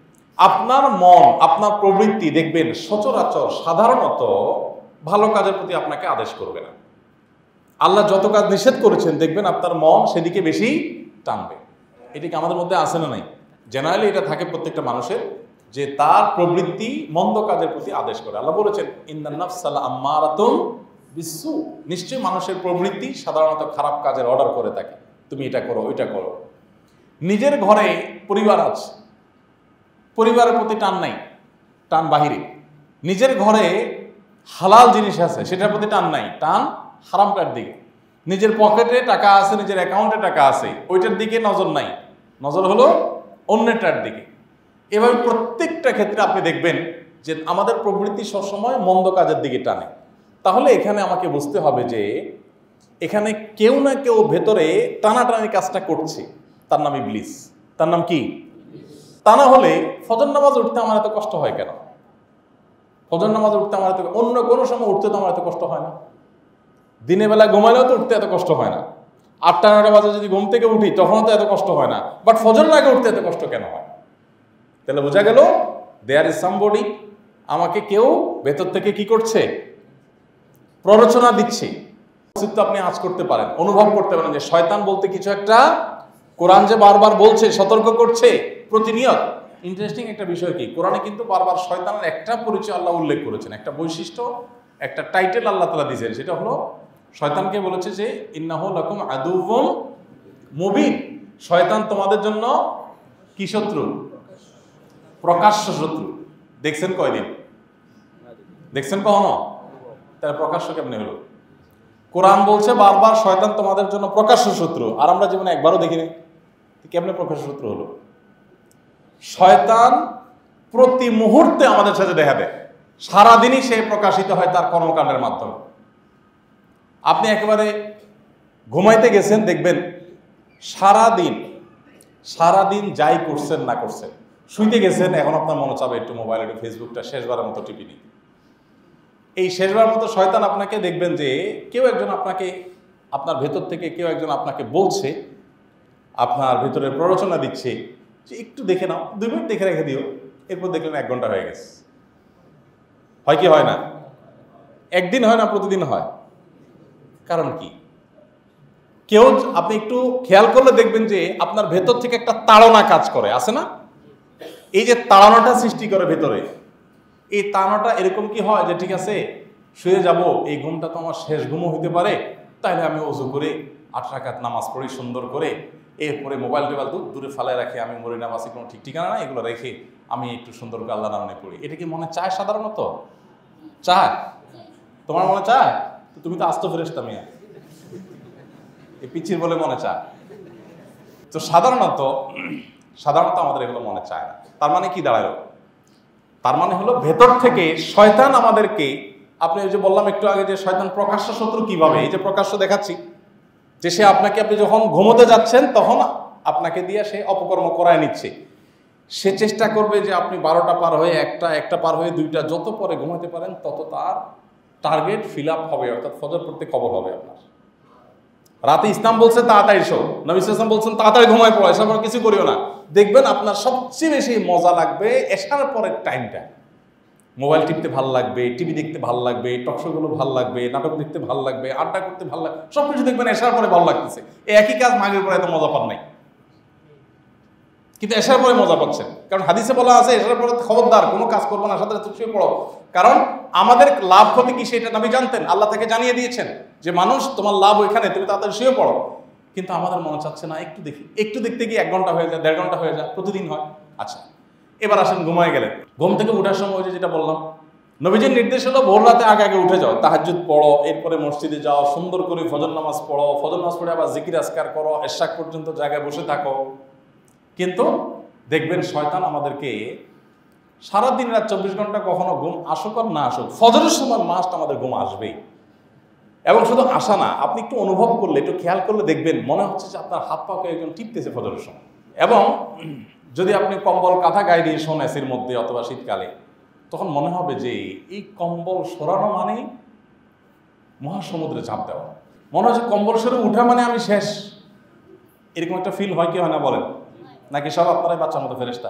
আপনার মন, আপনার প্রবৃত্তি দেখবেন সচরাচর সাধারণত ভালো কাজের প্রতি আপনাকে আদেশ করবে না। আল্লাহ যত কাজ নিষেধ করেছেন দেখবেন আপনার মন সেদিকে বেশি টানবে। এটা কি আমাদের মধ্যে আছে না নাই? জেনারেলি এটা থাকে প্রত্যেকটা মানুষের, যে তার প্রবৃত্তি মন্দ কাজের প্রতি আদেশ করে। আল্লাহ বলেছেন, ইন্নান নাফসা লাআম্মারাতুন বিসসু, নিশ্চয়ই মানুষের প্রবৃত্তি সাধারণত খারাপ কাজের অর্ডার করে থাকে, তুমি এটা করো ওইটা করো। নিজের ঘরে পরিবার আছে, পরিবারের প্রতি টান নাই, টান বাহিরে। নিজের ঘরে হালাল জিনিস আছে, সেটার প্রতি টান নাই, টান হারামটার দিকে। নিজের পকেটে টাকা আছে, নিজের অ্যাকাউন্টে টাকা আছে, ওইটার দিকে নজর নাই, নজর হলো অন্যটার দিকে। এভাবে প্রত্যেকটা ক্ষেত্রে আপনি দেখবেন যে আমাদের প্রবৃত্তি সবসময় মন্দ কাজের দিকে টানে। তাহলে এখানে আমাকে বুঝতে হবে যে এখানে কেউ না কেউ ভেতরে টানাটানি কাজটা করছে, তার নাম ইবলিস। তার নাম কি? তা না হলে ফজর নামাজ উঠতে আমার এত কষ্ট হয় কেন? ফজর নামাজ উঠতে আমার এত, অন্য কোনো সময় উঠতে তো আমার এত কষ্ট হয় না। দিনের বেলা ঘুমালেও তো উঠতে এত কষ্ট হয় না। আটটা নটা বাজে যদি ঘুম থেকে উঠি তখনও তো এত কষ্ট হয় না, বাট ফজর আগে উঠতে এত কষ্ট কেন হয়? তাহলে বোঝা গেল দেয়ার ইজ সামবডি, আমাকে কেউ ভেতর থেকে কি করছে? প্ররোচনা দিচ্ছে। অস্তিত্ব আপনি আঁচ করতে পারেন, অনুভব করতে পারেন যে শয়তান বলতে কিছু একটা, কোরআন যে বারবার বলছে, সতর্ক করছে প্রতিনিয়ত, ইন্টারেস্টিং একটা বিষয় কি, কোরআনে কিন্তু বারবার শয়তানের একটা পরিচয় আল্লাহ উল্লেখ করেছেন, একটা বৈশিষ্ট্য, একটা টাইটেল আল্লাহ তাআলা দিয়েছেন। সেটা হলো শয়তানকে বলেছে যে ইন্নাহু লাকুম আদুউম মুবিন, শয়তান তোমাদের জন্য কি শত্রু? প্রকাশ্য শত্রু। দেখছেন কয়দিন? দেখছেন কখনো? তাহলে প্রকাশ্য কেমনে হলো? কোরআন বলছে বারবার শয়তান তোমাদের জন্য প্রকাশ্য শত্রু, আর আমরা জীবনে একবারও দেখিনি। কেমনে প্রকাশ্য শত্রু হলো? শয়তান প্রতি মুহূর্তে আমাদের সাথে দেখা দেয়, সারাদিনই সে প্রকাশিত হয় তার কর্মকাণ্ডের মাধ্যমে। আপনি একেবারে ঘুমাইতে গেছেন, দেখবেন সারাদিন সারাদিন যাই করছেন না করছেন, শুইতে গেছেন, এখন আপনার মনে চাবে একটু মোবাইল, একটু ফেসবুকটা শেষবারের মতো টিপি নিই। এই শেষবার মতো শয়তান আপনাকে দেখবেন যে কেউ একজন আপনাকে, আপনার ভেতর থেকে কেউ একজন আপনাকে বলছে, আপনার ভেতরে প্ররোচনা দিচ্ছে যে একটু দেখে নাও, দুই মিনিট দেখে রেখে দিও, এরপর দেখলেন এক ঘন্টা হয়ে গেছে। হয় কি হয় না? একদিন হয় না, প্রতিদিন হয়। কারণ কি? কেউ, আপনি একটু খেয়াল করলে দেখবেন যে আপনার ভেতর থেকে একটা তাড়না কাজ করে, আছে না? এই যে তাড়নাটা সৃষ্টি করে ভেতরে, এই তাড়নাটা এরকম কি হয় যে ঠিক আছে শুয়ে যাব, এই ঘুমটা তো আমার শেষ ঘুমও হইতে পারে, তাইলে আমি ওযু করে আট রাকাত নামাজ পড়ি সুন্দর করে, এরপরে মোবাইল টোবাইল দূর দূরে ফালায় রাখে, আমি মরি নামাজে কোনো ঠিক ঠিকানা না, এগুলো রেখে আমি একটু সুন্দর করে আল্লাহ নামে পড়ি। এটা কি মনে চায়? সাধারণত চায়? তোমার মনে চায়? তো তুমি তো আস্ত ফেরেশতা মিয়া, এই পিচির বলে মনে চায়। তো সাধারণত সাধারণত আমাদের এগুলো মনে চায় না। তার মানে কি দাঁড়ালো? তার মানে হলো ভেতর থেকে শয়তান আমাদেরকে, আপনি ওই যে বললাম একটু আগে যে শয়তান প্রকাশ্য শত্রু কিভাবে, এই যে প্রকাশ্য দেখাচ্ছি যে সে আপনাকে, আপনি যখন ঘুমোতে যাচ্ছেন তখন আপনাকে দিয়ে সে অপকর্ম করায় নিচ্ছে। সে চেষ্টা করবে যে আপনি বারোটা পার হয়ে একটা, একটা পার হয়ে দুইটা, যত পরে ঘুমাতে পারেন তত তার টার্গেট ফিল আপ হবে, অর্থাৎ ফজর পড়তে খবর হবে আপনার। রাতে ইসলাম বলছে তাড়াতাড়ি শো, নবী সাল্লাল্লাহু আলাইহি ওয়াসাল্লাম বলছেন তাড়াতাড়ি ঘুমায় পড়ো, এসব কিছু করিও না। দেখবেন আপনার সবচেয়ে বেশি মজা লাগবে এশার পরের টাইমটা। মোবাইল টিপতে ভাল লাগবে, টিভি দেখতে ভাল লাগবে, টকশোগুলো ভাল লাগবে, নাটক দেখতে ভাল লাগবে, আড্ডা করতে ভাল লাগবে, সব কিছু দেখবেন এশার পরে ভালো লাগতেছে। এই একই কাজ মাগরিবের পরে এত মজা পান নাই, কিন্তু এশার পরে মজা পাচ্ছেন। কারণ হাদিসে বলা আছে এশার পরে খবরদার কোনো কাজ করবো না, সাথে সাথে শুয়ে পড়ো। কারণ আমাদের লাভ ক্ষতি কি সেটা নবী জানতেন, আল্লাহ তাকে জানিয়ে দিয়েছেন যে মানুষ তোমার লাভ ওইখানে, তুমি তাড়াতাড়ি শুয়ে পড়ো। কিন্তু আমাদের মনে চাচ্ছে না, একটু দেখি, একটু দেখতে গিয়ে এক ঘন্টা হয়ে যায়, দেড় ঘন্টা হয়ে যায়, প্রতিদিন হয়। আচ্ছা, এবার আসেন ঘুমায় গেলেন, ঘুম থেকে উঠার সময় যে যেটা বললাম, নবীজির নির্দেশ হলো ভোর রাতে আগে আগে উঠে যাও, তাহাজ্জুদ পড়ো, এরপরে মসজিদে যাও, সুন্দর করে ফজর নামাজ পড়ো, ফজর নামাজ পড়ে আবার জিকির আজকার করো, এশাক পর্যন্ত জায়গায় বসে থাকো। কিন্তু দেখবেন শয়তান আমাদেরকে সারাদিন রাত চব্বিশ ঘন্টা, কখনো ঘুম আসুক আর না আসুক, ফজরের সময় মাস্ট আমাদের ঘুম আসবেই। এবং শুধু আসা না, আপনি একটু অনুভব করলে, একটু খেয়াল করলে দেখবেন মনে হচ্ছে যে আপনার হাত পাকে একজন টিপতেছে ফজরের সময়। এবং যদি আপনি কম্বল কাঁথা গায়ে দিয়ে শোন এসির মধ্যে অথবা শীতকালে, তখন মনে হবে যে এই কম্বল সরানো মানে মহাসমুদ্রে ঝাঁপ দেওয়া, মনে হচ্ছে কম্বল সরে উঠা মানে আমি শেষ। এরকম একটা ফিল হয় কি হয় না বলেন? নাকি সব আপনারাই বাচ্চার মতো ফেরেশতা?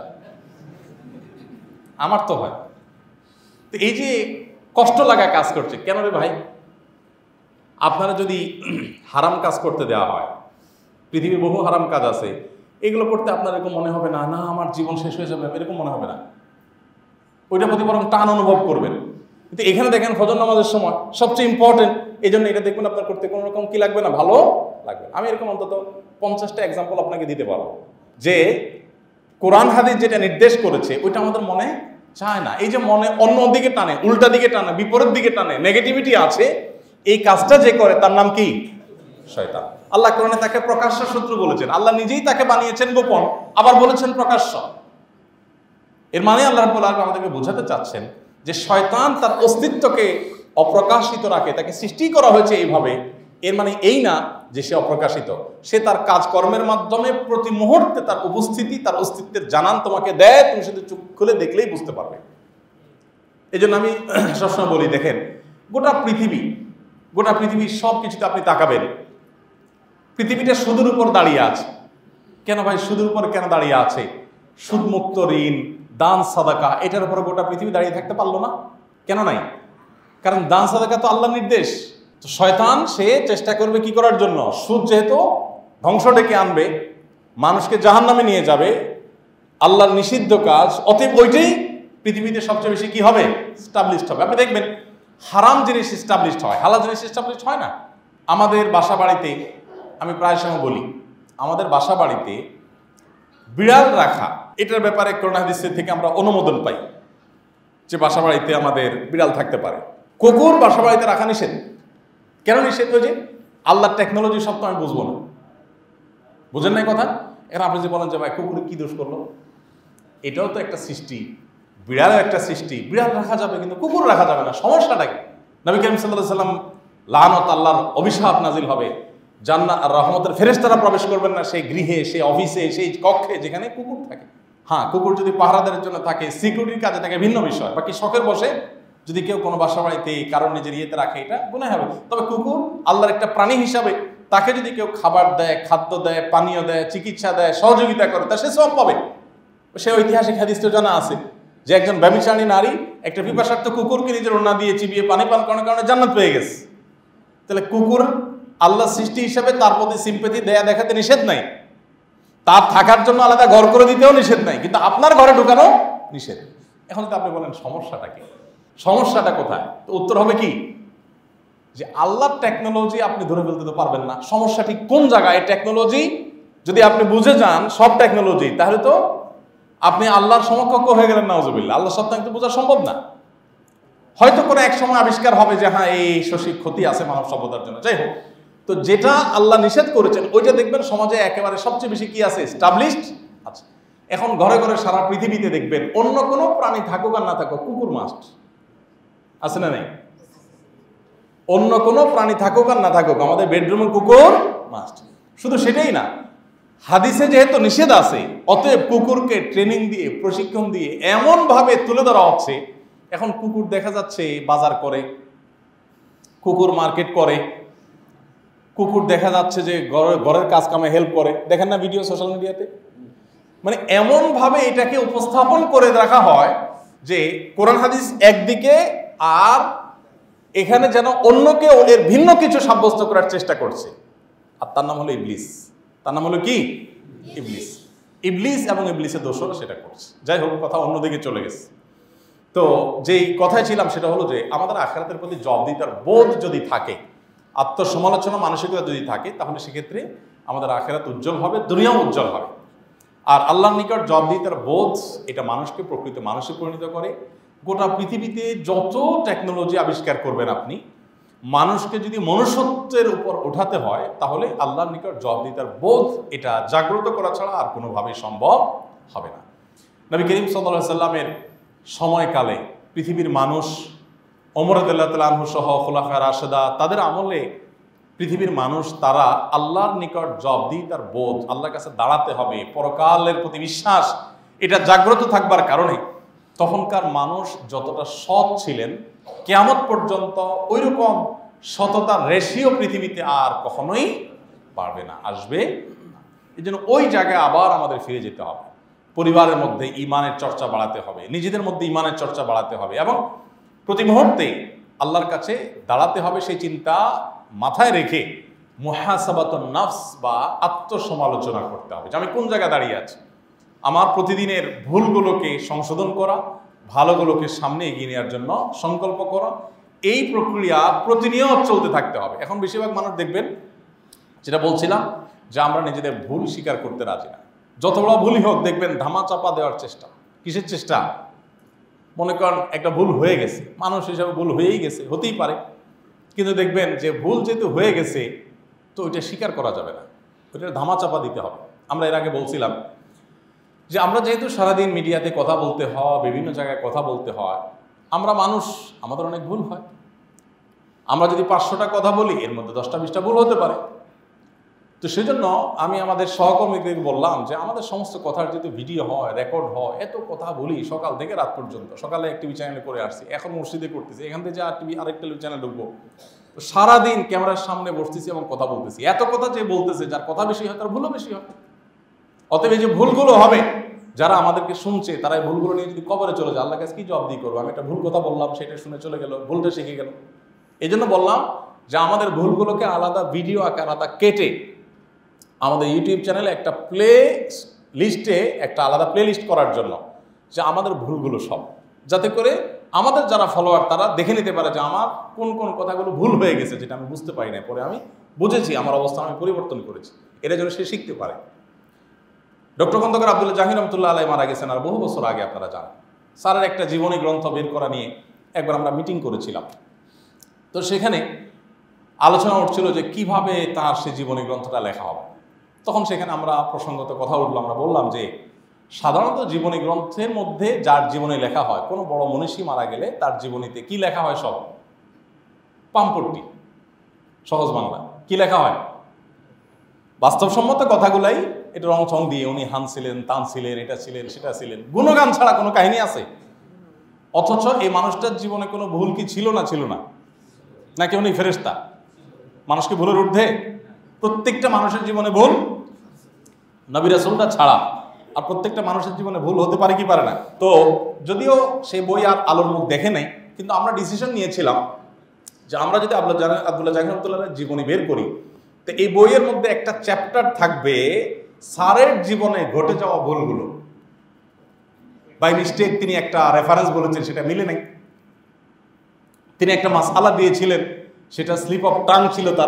আমার তো হয়। তো এই যে কষ্ট লাগা কাজ করছে কেন রে ভাই? আপনারা যদি হারাম কাজ করতে দেওয়া হয়, পৃথিবীর বহু হারাম কাজ আছে, এগুলো করতে আপনার এরকম মনে হবে না, না আমার জীবন শেষ হয়ে যাবে, এরকম মনে হবে না, ওইটার প্রতি বরং টান অনুভব করবেন। কিন্তু এখানে দেখেন ফজর নামাজের সময় সবচেয়ে ইম্পর্টেন্ট, এই জন্য এটা দেখবেন আপনার করতে কোনো রকম কি লাগবে না, ভালো লাগবে। আমি এরকম অন্তত পঞ্চাশটা এক্সাম্পল আপনাকে দিতে পারবো যে কোরআন হাদিস যেটা নির্দেশ করেছে ওইটা আমাদের মনে চায় না। এই যে মনে অন্য দিকে টানে, উল্টা দিকে টানে, বিপরীত দিকে টানে, নেগেটিভিটি আছে, এই কাজটা যে করে তার নাম কি? শয়তান। আল্লাহ কোরআনে তাকে প্রকাশ্য শত্রু বলেছেন, আল্লাহ নিজেই তাকে বানিয়েছেন গোপন, আবার বলেছেন প্রকাশ্য। এর মানে আল্লাহ রাব্বুল আলামিন আমাদেরকে বোঝাতে চাচ্ছেন যে শয়তান তার অস্তিত্বকে অপ্রকাশিত রাখে, তাকে সৃষ্টি করা হয়েছে এইভাবে। এর মানে এই না যে সে অপ্রকাশিত, সে তার কাজকর্মের মাধ্যমে প্রতি মুহূর্তে তার উপস্থিতি, তার অস্তিত্বের জানান তোমাকে দেয়, তুমি শুধু চোখ খুলে দেখলেই বুঝতে পারবে। এই জন্য আমি সবসময় বলি, দেখেন গোটা পৃথিবী, গোটা পৃথিবীর সব কিছুতে আপনি তাকাবেন, পৃথিবীটা সুদের উপর দাঁড়িয়ে আছে। কেন ভাই সুদের উপর কেন দাঁড়িয়ে আছে? সুদমুক্ত ঋণ, দান সাদাকা, এটার উপর গোটা পৃথিবী দাঁড়িয়ে থাকতে পারলো না? কেন নাই? কারণ দান সাদাকা তো আল্লাহর নির্দেশ। তো শয়তান সে চেষ্টা করবে কি করার জন্য? সুদ যেহেতু ধ্বংস ডেকে আনবে, মানুষকে জাহান্নামে নিয়ে যাবে, আল্লাহর নিষিদ্ধ কাজ, অতএব ওইটাই পৃথিবীতে সবচেয়ে বেশি কি হবে, স্টাবলিশড হবে। আপনি দেখবেন হারাম জিনিস স্টাবলিশড হয়, হালাল জিনিস স্টাবলিশড হয় না। আমাদের বাসা বাড়িতে আমি প্রায় সময় বলি, আমাদের বাসা বাড়িতে বিড়াল রাখা এটার ব্যাপারে কোরআন হাদিসের থেকে আমরা অনুমোদন পাই যে বাসা বাড়িতে আমাদের বিড়াল থাকতে পারে। কুকুর বাসা বাড়িতে রাখা নিষেধ। কেন নিষেধ? হয়েছে আল্লাহর টেকনোলজি সব তো আমি বুঝবো না, বুঝেন নাই কথা। এখন আপনি যে বলেন যে ভাই কুকুরে কি দোষ করলো, এটাও তো একটা সৃষ্টি, বিড়ালও একটা সৃষ্টি, বিড়াল রাখা যাবে কিন্তু কুকুর রাখা যাবে না, সমস্যাটা কি? নবী করিম সাল্লাল্লাহু আলাইহি সাল্লাম লানত, আল্লাহর অভিশাপ নাজিল হবে, জান্নাত আর রহমতের ফেরেশতারা প্রবেশ করবেন না সেই গৃহে, সেই অফিসে, সেই কক্ষে যেখানে কুকুর থাকে। হ্যাঁ, কুকুর যদি পাহারাদারের জন্য থাকে, সিকিউরিটির কাজে থাকে, ভিন্ন বিষয়। বাকি শখের বসে যদি কেউ কোনো বাসা বাড়িতে কারণ নিজের ইয়েতে রাখে, এটা গুনাহ হবে। তবে কুকুর আল্লাহর একটা প্রাণী হিসাবে তাকে যদি কেউ খাবার দেয়, খাদ্য দেয়, পানীয় দেয়, চিকিৎসা দেয়, সহযোগিতা করে, তা সে সওয়াব পাবে। সে ঐতিহাসিক হাদিসে জানা আছে যে একজন ব্যভিচারী নারী একটা পিপাসার্থ কুকুরকে নিজের ওড়না দিয়ে চিবিয়ে পানি পান করার কারণে জান্নাত পেয়ে গেছে। তাহলে কুকুর আল্লাহ সৃষ্টি হিসাবে তার প্রতি সিম্পেথি দেয়া দেখাতে নিষেধ নাই, তার থাকার জন্য আলাদা ঘর করে দিতেও নিষেধ নাই, কিন্তু আপনার ঘরে ঢুকানো নিষেধ। এখন তো আপনি বলেন সমস্যাটা কি, সমস্যাটা কোথায়? তো উত্তর হবে কি, যে আল্লাহর টেকনোলজি আপনি ধরে ফেলতে তো পারবেন না। সমস্যা ঠিক কোন জায়গায়? টেকনোলজি যদি আপনি বুঝে যান সব টেকনোলজি, তাহলে তো আপনি আল্লাহর সমকক্ষ হয়ে গেলেন, নাউজুবিল্লাহ। আল্লাহ সত্তা কিন্তু বোঝা সম্ভব না। হয়তো কোনো এক সময় আবিষ্কার হবে যে হ্যাঁ এই শশীর ক্ষতি আছে মানব সভ্যতার জন্য, যাই হোক। তো যেটা আল্লাহ নিষেধ করেছেন ওইটা দেখবেন সমাজে একেবারে সবচেয়ে বেশি কি আছে, স্টাবলিশড আছে। এখন ঘরে ঘরে সারা পৃথিবীতে দেখবেন অন্য কোনো প্রাণী থাকুক আর না থাকুক, কুকুর মাস্ট আছে না নেই? অন্য কোনো প্রাণী থাকুক আর না থাকুক, আমাদের বেডরুমে কুকুর মাস্ট। শুধু সেটাই না, হাদিসে যেহেতু নিষেধ আছে, অতএব কুকুরকে ট্রেনিং দিয়ে, প্রশিক্ষণ দিয়ে এমন ভাবে তুলে ধরা হচ্ছে, এখন কুকুর দেখা যাচ্ছে বাজার করে, কুকুর মার্কেট করে, কুকুর দেখা যাচ্ছে যে ঘরের কাজ কামে হেল্প করে, দেখেন না ভিডিও সোশ্যাল মিডিয়াতে। মানে এমন ভাবে এটাকে উপস্থাপন করে রাখা হয় যে কোরআন হাদিস একদিকে, আর এখানে যেন অন্যকে এর ভিন্ন কিছু সাব্যস্ত করার চেষ্টা করছে। আর তার নাম হলো ইবলিস। তার নাম হলো কি? ইবলিস। ইবলিস এবং ইবলিসের দোষরা সেটা করছে। যাই হোক, কথা অন্যদিকে চলে গেছে। তো যেই কথায় ছিলাম সেটা হলো যে আমাদের আখিরাতের প্রতি জবাবদিহিতার বোধ যদি থাকে, আত্মসমালোচনা মানসিকতা যদি থাকে, তাহলে সেক্ষেত্রে আমাদের আখিরাত উজ্জ্বল হবে, দুনিয়াও উজ্জ্বল হবে। আর আল্লাহর নিকট জবাবদিহিতার বোধ, এটা মানুষকে প্রকৃত মানুষে পরিণত করে। গোটা পৃথিবীতে যত টেকনোলজি আবিষ্কার করবেন আপনি, মানুষকে যদি মনুষ্যত্বের উপর ওঠাতে হয়, তাহলে আল্লাহর নিকট জবাবদিহিতার বোধ এটা জাগ্রত করা ছাড়া আর কোনোভাবেই সম্ভব হবে না। নবী করিম সাল্লাল্লাহু আলাইহি সাল্লামের সময়কালে পৃথিবীর মানুষ, ওমর রাদিয়াল্লাহু তাআলা আনহু সহ খুলাফায়ে রাশেদা, তাদের আমলে পৃথিবীর মানুষ তারা আল্লাহর নিকট জবাবদিহিতার বোধ, আল্লাহর কাছে দাঁড়াতে হবে, পরকালের প্রতি বিশ্বাস, এটা জাগ্রত থাকবার কারণে তখনকার মানুষ যতটা সৎ ছিলেন, কিয়ামত পর্যন্ত ওই রকম সততার রেশিও পৃথিবীতে আর কখনোই বাড়বে না, আসবে। এই জন্য ওই জায়গায় আবার আমাদের ফিরে যেতে হবে। পরিবারের মধ্যে ইমানের চর্চা বাড়াতে হবে, নিজেদের মধ্যে ইমানের চর্চা বাড়াতে হবে, এবং প্রতি মুহূর্তে আল্লাহর কাছে দাঁড়াতে হবে সেই চিন্তা মাথায় রেখে মুহাসাবাতুন নাফস বা আত্মসমালোচনা করতে হবে যে আমি কোন জায়গায় দাঁড়িয়ে আছি। আমার প্রতিদিনের ভুলগুলোকে সংশোধন করা, ভালোগুলোকে সামনে এগিয়ে নেওয়ার জন্য সংকল্প করা, এই প্রক্রিয়া প্রতিনিয়ত চলতে থাকতে হবে। এখন বেশিরভাগ মানুষ দেখবেন, যেটা বলছিলাম, যে আমরা নিজেদের ভুল স্বীকার করতে রাজি না। যত বড় ভুলই হোক দেখবেন ধামা চাপা দেওয়ার চেষ্টা। কিসের চেষ্টা? মনে করেন একটা ভুল হয়ে গেছে, মানুষ হিসাবে ভুল হয়েই গেছে, হতেই পারে, কিন্তু দেখবেন যে ভুল যেহেতু হয়ে গেছে তো ওইটা স্বীকার করা যাবে না, ওইটা ধামা চাপা দিতে হবে। আমরা এর আগে বলছিলাম যে আমরা যেহেতু সারাদিন মিডিয়াতে কথা বলতে হয়, বিভিন্ন জায়গায় কথা বলতে হয়, আমরা মানুষ, আমাদের অনেক ভুল হয়। আমরা যদি পাঁচশোটা কথা বলি এর মধ্যে দশটা বিশটা ভুল হতে পারে। তো সেজন্য আমি আমাদের সহকর্মীদের বললাম যে আমাদের সমস্ত কথার যেহেতু ভিডিও হয়, রেকর্ড হয়, এত কথা বলি সকাল থেকে রাত পর্যন্ত, সকালে এক টিভি চ্যানেলে করে আসছি, এখন মসজিদে করতেছি, এখান থেকে আর টিভি আরেক টেলিভি চ্যানেল ঢুকবো, তো সারাদিন ক্যামেরার সামনে বসতেছি এবং কথা বলতেছি। এত কথা যে বলতেছে, যার কথা বেশি হয় তার ভুলও বেশি হয়। অতএব এই যে ভুলগুলো হবে, যারা আমাদেরকে শুনছে তারা এই ভুলগুলো নিয়ে যদি কবরে চলে যায়, আল্লাহর কাছে কি জবাব দিয়ে করবো? আমি একটা ভুল কথা বললাম, সেটা শুনে চলে গেল, ভুলটা শিখে গেল। এই জন্য বললাম যে আমাদের ভুলগুলোকে আলাদা ভিডিও আকার আলাদা কেটে আমাদের ইউটিউব চ্যানেলে একটা প্লে লিস্টে একটা আলাদা প্লে লিস্ট করার জন্য, যে আমাদের ভুলগুলো সব, যাতে করে আমাদের যারা ফলোয়ার তারা দেখে নিতে পারে যে আমার কোন কোন কথাগুলো ভুল হয়ে গেছে, যেটা আমি বুঝতে পারি না, পরে আমি বুঝেছি, আমার অবস্থা আমি পরিবর্তন করেছি, এটা যেন সে শিখতে পারে। ডক্টর খন্দকার আব্দুল্লাহ জাহির রহমতুল্লাহ আলাইহি মারা গেছেন আর বহু বছর আগে, আপনারা জানেন। স্যারের একটা জীবনী গ্রন্থ বের করা নিয়ে একবার আমরা মিটিং করেছিলাম। তো সেখানে আলোচনা উঠছিল যে কিভাবে তার সে জীবনী গ্রন্থটা লেখা হবে। তখন সেখানে আমরা প্রসঙ্গত কথা উঠলো, আমরা বললাম যে সাধারণত জীবনী গ্রন্থের মধ্যে যার জীবনী লেখা হয়, কোনো বড় মনীষী মারা গেলে তার জীবনীতে কি লেখা হয়? সব পাম্পট্টি, সহজ বাংলা কি লেখা হয়? বাস্তবসম্মত কথাগুলাই এটা রং চং দিয়ে উনি হান ছিলেন, তান ছিলেন, এটা ছিলেন, সেটা ছিলেন, গুণগান ছাড়া কোনো কাহিনী আছে? অথচ এই মানুষটার জীবনে কোনো ভুল কি ছিল না ছিল না? নাকি উনি ফেরেশতা? মানুষকে ভুলের ঊর্ধ্বে? প্রত্যেকটা মানুষের জীবনে ভুল, নবী রাসূলটা ছাড়া আর প্রত্যেকটা মানুষের জীবনে ভুল হতে পারে কি পারে না? তো যদিও সেই বই আর আলোর মুখ দেখে নাই, কিন্তু আমরা ডিসিশন নিয়েছিলাম যে আমরা যদি আব্দুল্লাহ আব্দুল্লাহ জাহির রহমতুল্লাহর জীবনী বের করি, তো এই বইয়ের মধ্যে একটা চ্যাপ্টার থাকবে স্যারের জীবনে ঘটে যাওয়া ভুলগুলো। বাই মিস্টেক তিনি একটা রেফারেন্স বলেছেন, সেটা মিলে নাই। তিনি একটা মাসআলা দিয়েছিলেন, সেটা স্লিপ অফ টাং ছিল তার,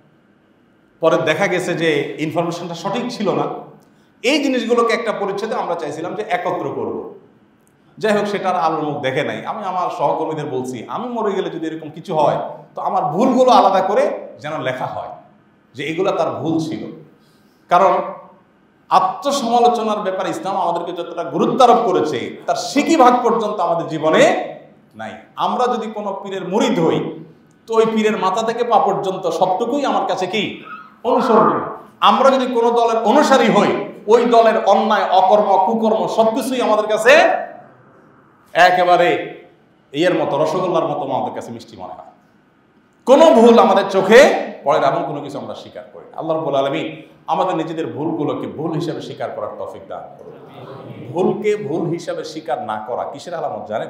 পরে দেখা গেছে যে ইনফরমেশনটা সঠিক ছিল না। এই জিনিসগুলোকে একটা পরিচ্ছেদে আমরা চাইছিলাম যে একত্র করব। যাই হোক, সেটার আলোর মুখ দেখে নাই। আমি আমার সহকর্মীদের বলছি, আমি মরে গেলে যদি এরকম কিছু হয়, তো আমার ভুলগুলো আলাদা করে যেন লেখা হয় যে এগুলো তার ভুল ছিল। কারণ আত্মসমালোচনার ব্যাপারে ইসলাম আমাদেরকে যতটা গুরুত্ব আরোপ করেছে, তার সিকি ভাগ পর্যন্ত আমাদের জীবনে নাই। আমরা যদি কোনো পীরের মুরিদ হই, তো ওই পীরের মাথা থেকে পা পর্যন্ত সবটুকুই আমার কাছে কি অনুসরণীয়। আমরা যদি কোনো দলের অনুসারী হই, ওই দলের অন্যায়, অকর্ম, কুকর্ম সবকিছুই আমাদের কাছে একেবারে ইয়ের মতো, রসগোল্লার মতো আমাদের কাছে মিষ্টি মনে হয়। কোনো ভুল আমাদের চোখে পড়ে না, এমন কোনো কিছু আমরা স্বীকার করি। আল্লাহ রাব্বুল আলামিন আমাদের নিজেদের ভুলগুলোকে ভুল হিসাবে স্বীকার করার তৌফিক দান করুন। ভুলকে ভুল হিসাবে স্বীকার না করা কিসের আলামত জানেন?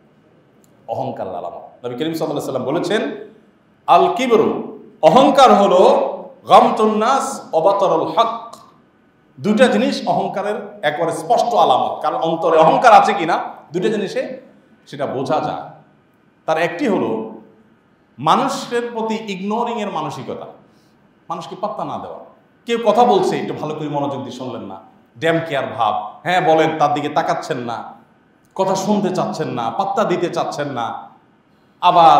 অহংকার আলামত। নবী করিম সাল্লাল্লাহু আলাইহি ওয়াসাল্লাম বলেছেন, আল কিবরু, অহংকার হলো গামতুন নাস ওয়া বাতারুল হক। দুইটা জিনিস অহংকারের একবারে স্পষ্ট আলামত। কারণ অন্তরে অহংকার আছে কিনা দুইটা জিনিসে সেটা বোঝা যায়। তার একটি হলো মানুষের প্রতি ইগনোরিং এর মানসিকতা, মানুষকে পাত্তা না দেওয়া। কেউ কথা বলছে, একটু ভালো করে মনোযোগ দিয়ে শুনলেন না, ড্যাম কেয়ার ভাব, হ্যাঁ বলেন, তার দিকে তাকাচ্ছেন না, কথা শুনতে চাচ্ছেন না, পাত্তা দিতে চাচ্ছেন না। আবার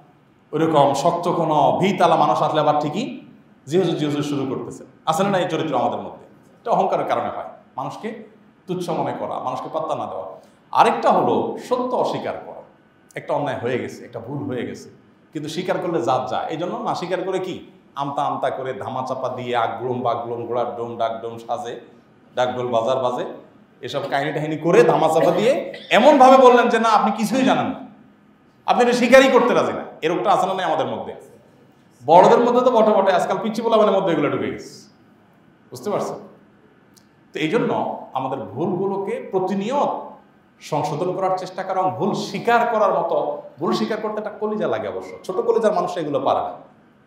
ওইরকম শক্ত কোনো ভিতালা মানুষ আসলে আবার ঠিকই জিহুজু জিহুজু শুরু করতেছে। আসলে না এই চরিত্র আমাদের মধ্যে, এটা অহংকারের কারণে হয়। মানুষকে তুচ্ছ মনে করা, মানুষকে পাত্তা না দেওয়া। আরেকটা হলো সত্য অস্বীকার করা। একটা অন্যায় হয়ে গেছে, একটা ভুল হয়ে গেছে, কিন্তু স্বীকার করলে জাত যায়। এই জন্য না স্বীকার করে কি আমতা আমতা করে ধামাচাপা দিয়ে আগলুম বাগলুম ঘোড়ার ডোম ডাক ডোম সাজে, ডাকডোল বাজার বাজে, এসব কাহিনী টাহিনী করে ধামাচাপা দিয়ে এমনভাবে বললেন যে না আপনি কিছুই জানেন না, আপনি এটা স্বীকারই করতে রাজি না। এরকমটা আছে না নেই আমাদের মধ্যে? বড়দের মধ্যে তো বটে বটে, আজকাল পিচ্ছি পোলাপানের মধ্যে এগুলো ঢুকে গেছে, বুঝতে পারছেন? তো এই জন্য আমাদের ভুলগুলোকে প্রতিনিয়ত সংশোধন করার চেষ্টা করা, ভুল স্বীকার করার মতো। ভুল স্বীকার করতে একটা কলিজা লাগে অবশ্য। ছোট কলিজার মানুষ এগুলো পারে না,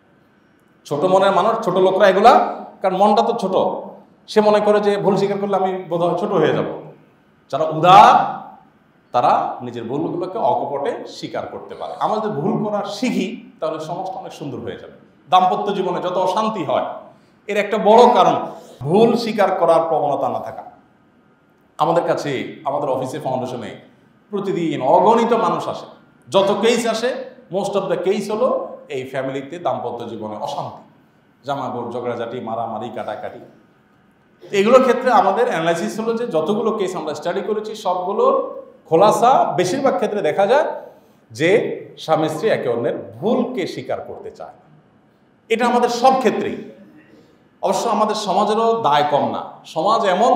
ছোট মনের মানুষ, ছোট লোকরা এগুলা, কারণ মনটা তো ছোট, সে মনে করে যে ভুল স্বীকার করলে আমি বোধহয় ছোট হয়ে যাব। যারা উদার তারা নিজের ভুলগুলোকে অকপটে স্বীকার করতে পারে। আমাদের ভুল করা শিখি, তাহলে সমাজটা অনেক সুন্দর হয়ে যাবে। দাম্পত্য জীবনে যত অশান্তি হয়, এর একটা বড় কারণ ভুল স্বীকার করার প্রবণতা না থাকা। আমাদের কাছে, আমাদের অফিসে, ফাউন্ডেশনে প্রতিদিন অগণিত মানুষ আসে। যত কেস আসে, মোস্ট অফ দ্য কেস হলো এই ফ্যামিলিতে দাম্পত্য জীবনে অশান্তি, জামাগোর ঝগড়াঝাটি, মারামারি, কাটাকাটি। এগুলোর ক্ষেত্রে আমাদের অ্যানালাইসিস হলো যে যতগুলো কেস আমরা স্টাডি করেছি, সবগুলোর খোলাসা বেশিরভাগ ক্ষেত্রে দেখা যায় যে স্বামী স্ত্রী একে অন্যের ভুলকে স্বীকার করতে চায়। এটা আমাদের সব ক্ষেত্রেই। অবশ্য আমাদের সমাজেরও দায় কম না। সমাজ এমন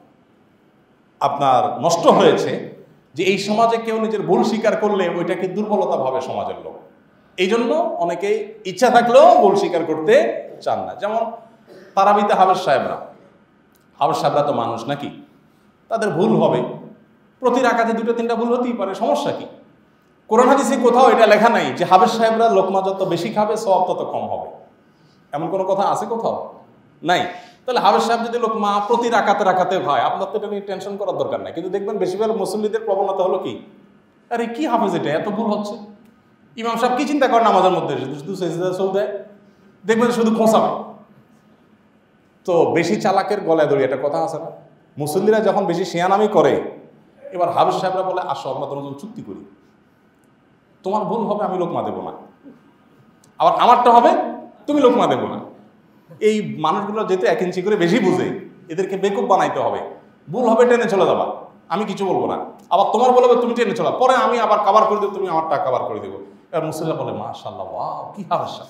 আপনার নষ্ট হয়েছে যে এই সমাজে কেউ নিজের ভুল স্বীকার করলে ওইটাকে দুর্বলতা ভাবে সমাজের লোক। এই জন্য অনেকেই ইচ্ছা থাকলেও ভুল স্বীকার করতে চান না। যেমন তারাবিতে হাবেজ সাহেবরা, হাবেজ সাহেবরা তো মানুষ নাকি, তাদের ভুল হবে, প্রতি রাকাতে দুটো তিনটা ভুল হতেই পারে, সমস্যা কি? কোরআন হাদিসে কোথাও এটা লেখা নাই যে হাবেজ সাহেবরা লোকমা যত বেশি খাবে সওয়াব তত কম হবে, এমন কোনো কথা আছে কোথাও? নাই। তাহলে হাফেজ সাহেব যদি লোকমা প্রতি রাকাতে রাকাতে হয়, আপনার তো এটা নিয়ে টেনশন করার দরকার নাই। কিন্তু দেখবেন বেশিরভাগ মুসল্লিদের প্রবণতা হলো কি, আরে কি হাফেজ এটা, এত ভুল হচ্ছে। ইমাম সাহেব কি চিন্তা করেন নামাজের মধ্যে, শুধু সেজদা সৌ দেয়, দেখবেন শুধু খোঁচাবে। তো বেশি চালাকের গলায় দড়ি, একটা কথা আছে না, মুসল্লিরা যখন বেশি শিয়ানামি করে, এবার হাফেজ সাহেবরা বলে আসো আমরা তোমার জন্য চুক্তি করি, তোমার ভুল হবে আমি লোকমা দেবো না, আবার আমারটা হবে তুমি লোকমা দেবো না। এই মানুষগুলো যেহেতু এক ইঞ্চি করে বেশি বুঝে, এদেরকে বেকুব বানাইতে হবে। ভুল হবে টেনে চলে যাবা, আমি কিছু বলবো না, আবার তোমার বলবে তুমি টেনে চলা, পরে আমি আবার কাভার করে দেবো, তুমি আমারটা কাভার করে দেবো। এবার মুসল্লা বলে মাশাআল্লাহ, ওয়াও কি হাফেজ সাহেব,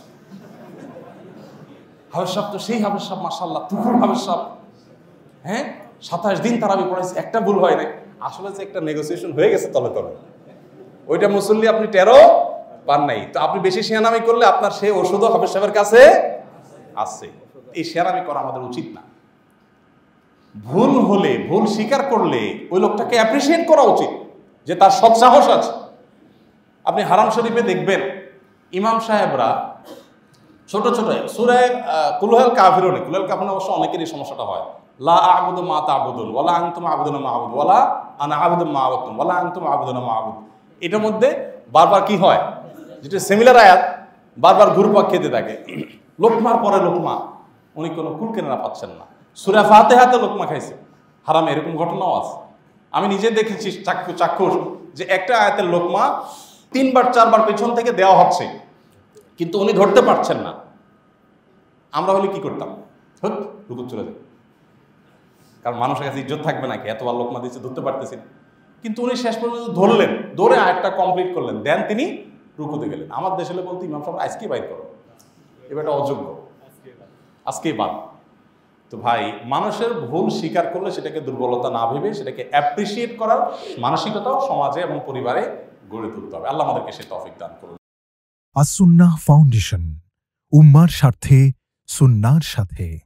হাফেজ সাহেব তো সেই হাফেজ সাহেব, মাশাআল্লাহ তুকুর হাফেজ সাহেব, হ্যাঁ সাতাশ দিন তারাবি পড়াইছে, একটা ভুল হয় নাই। আসলে যে একটা নেগোসিয়েশন হয়ে গেছে তলে তলে, ওইটা মুসল্লি আপনি টেরো পান নাই। তো আপনি বেশি শিয়ানামি করলে আপনার সেই ওষুধও হাফেজ সাহেবের কাছে আছে। এই শিয়ানামি করা আমাদের উচিত না। ভুল হলে, ভুল স্বীকার করলে ওই লোকটাকে অ্যাপ্রিসিয়েট করা উচিত যে তার সৎ সাহস আছে। আপনি হারাম শরীফে দেখবেন ইমাম সাহেবরা ছোট ছোট সূরা কুলুল কাফিরুন, কুলুল কাফিরুন অবশ্য অনেকেরই সমস্যাটা হয়, লা আ'বুদু মা তা'বুদুন ওয়ালা আনতুম আ'বুদুনা মা আ'বুদু ওয়ালা আনা আ'বুদু মা আ'বুদতুম ওয়ালা আনতুম আ'বুদুনা মা আ'বুদু। এটার মধ্যে বারবার কি হয়, যেটা সিমিলার আয়াত বারবার ঘুরপাক খেতে থাকে। লোকমার পরে লোকমা, উনি কোনো কুল কেনারা পাচ্ছেন না। সূরা ফাতিহাতে লোকমা খাইছে হারাম, এরকম ঘটনাও আছে। আমি নিজে দেখেছি চাক্ষু চাক্ষুষ যে একটা আয়াতের লোকমা তিনবার চারবার পেছন থেকে দেওয়া হচ্ছে, কিন্তু উনি ধরতে পারছেন না। আমরা হলে কি করতাম, হট রুকু চলে যাবে, কারণ মানুষের কাছে ইজ্জত থাকবে নাকি, এতবার লোকমা দিচ্ছে ধরতে পারতেছি না। কিন্তু উনি শেষ পর্যন্ত ধরলেন, ধরে আয়াতটা কমপ্লিট করলেন, দেন তিনি রুকুতে গেলেন। আমার দেশে বলতে ইমাম সাহেব আজকে বাইর করো, এবার এটা অযোগ্য, আজকেই বাদ। তো ভাই, মানুষের ভুল স্বীকার করলে সেটাকে দুর্বলতা না ভেবে সেটাকে অ্যাপ্রিসিয়েট করার মানসিকতাও সমাজে এবং পরিবারে গড়ে তুলতে হবে। আল্লাহ আমাদেরকে সে তৌফিক দান করুন। আস-সুন্নাহ ফাউন্ডেশন, উম্মার স্বার্থে সুন্নাহর সাথে।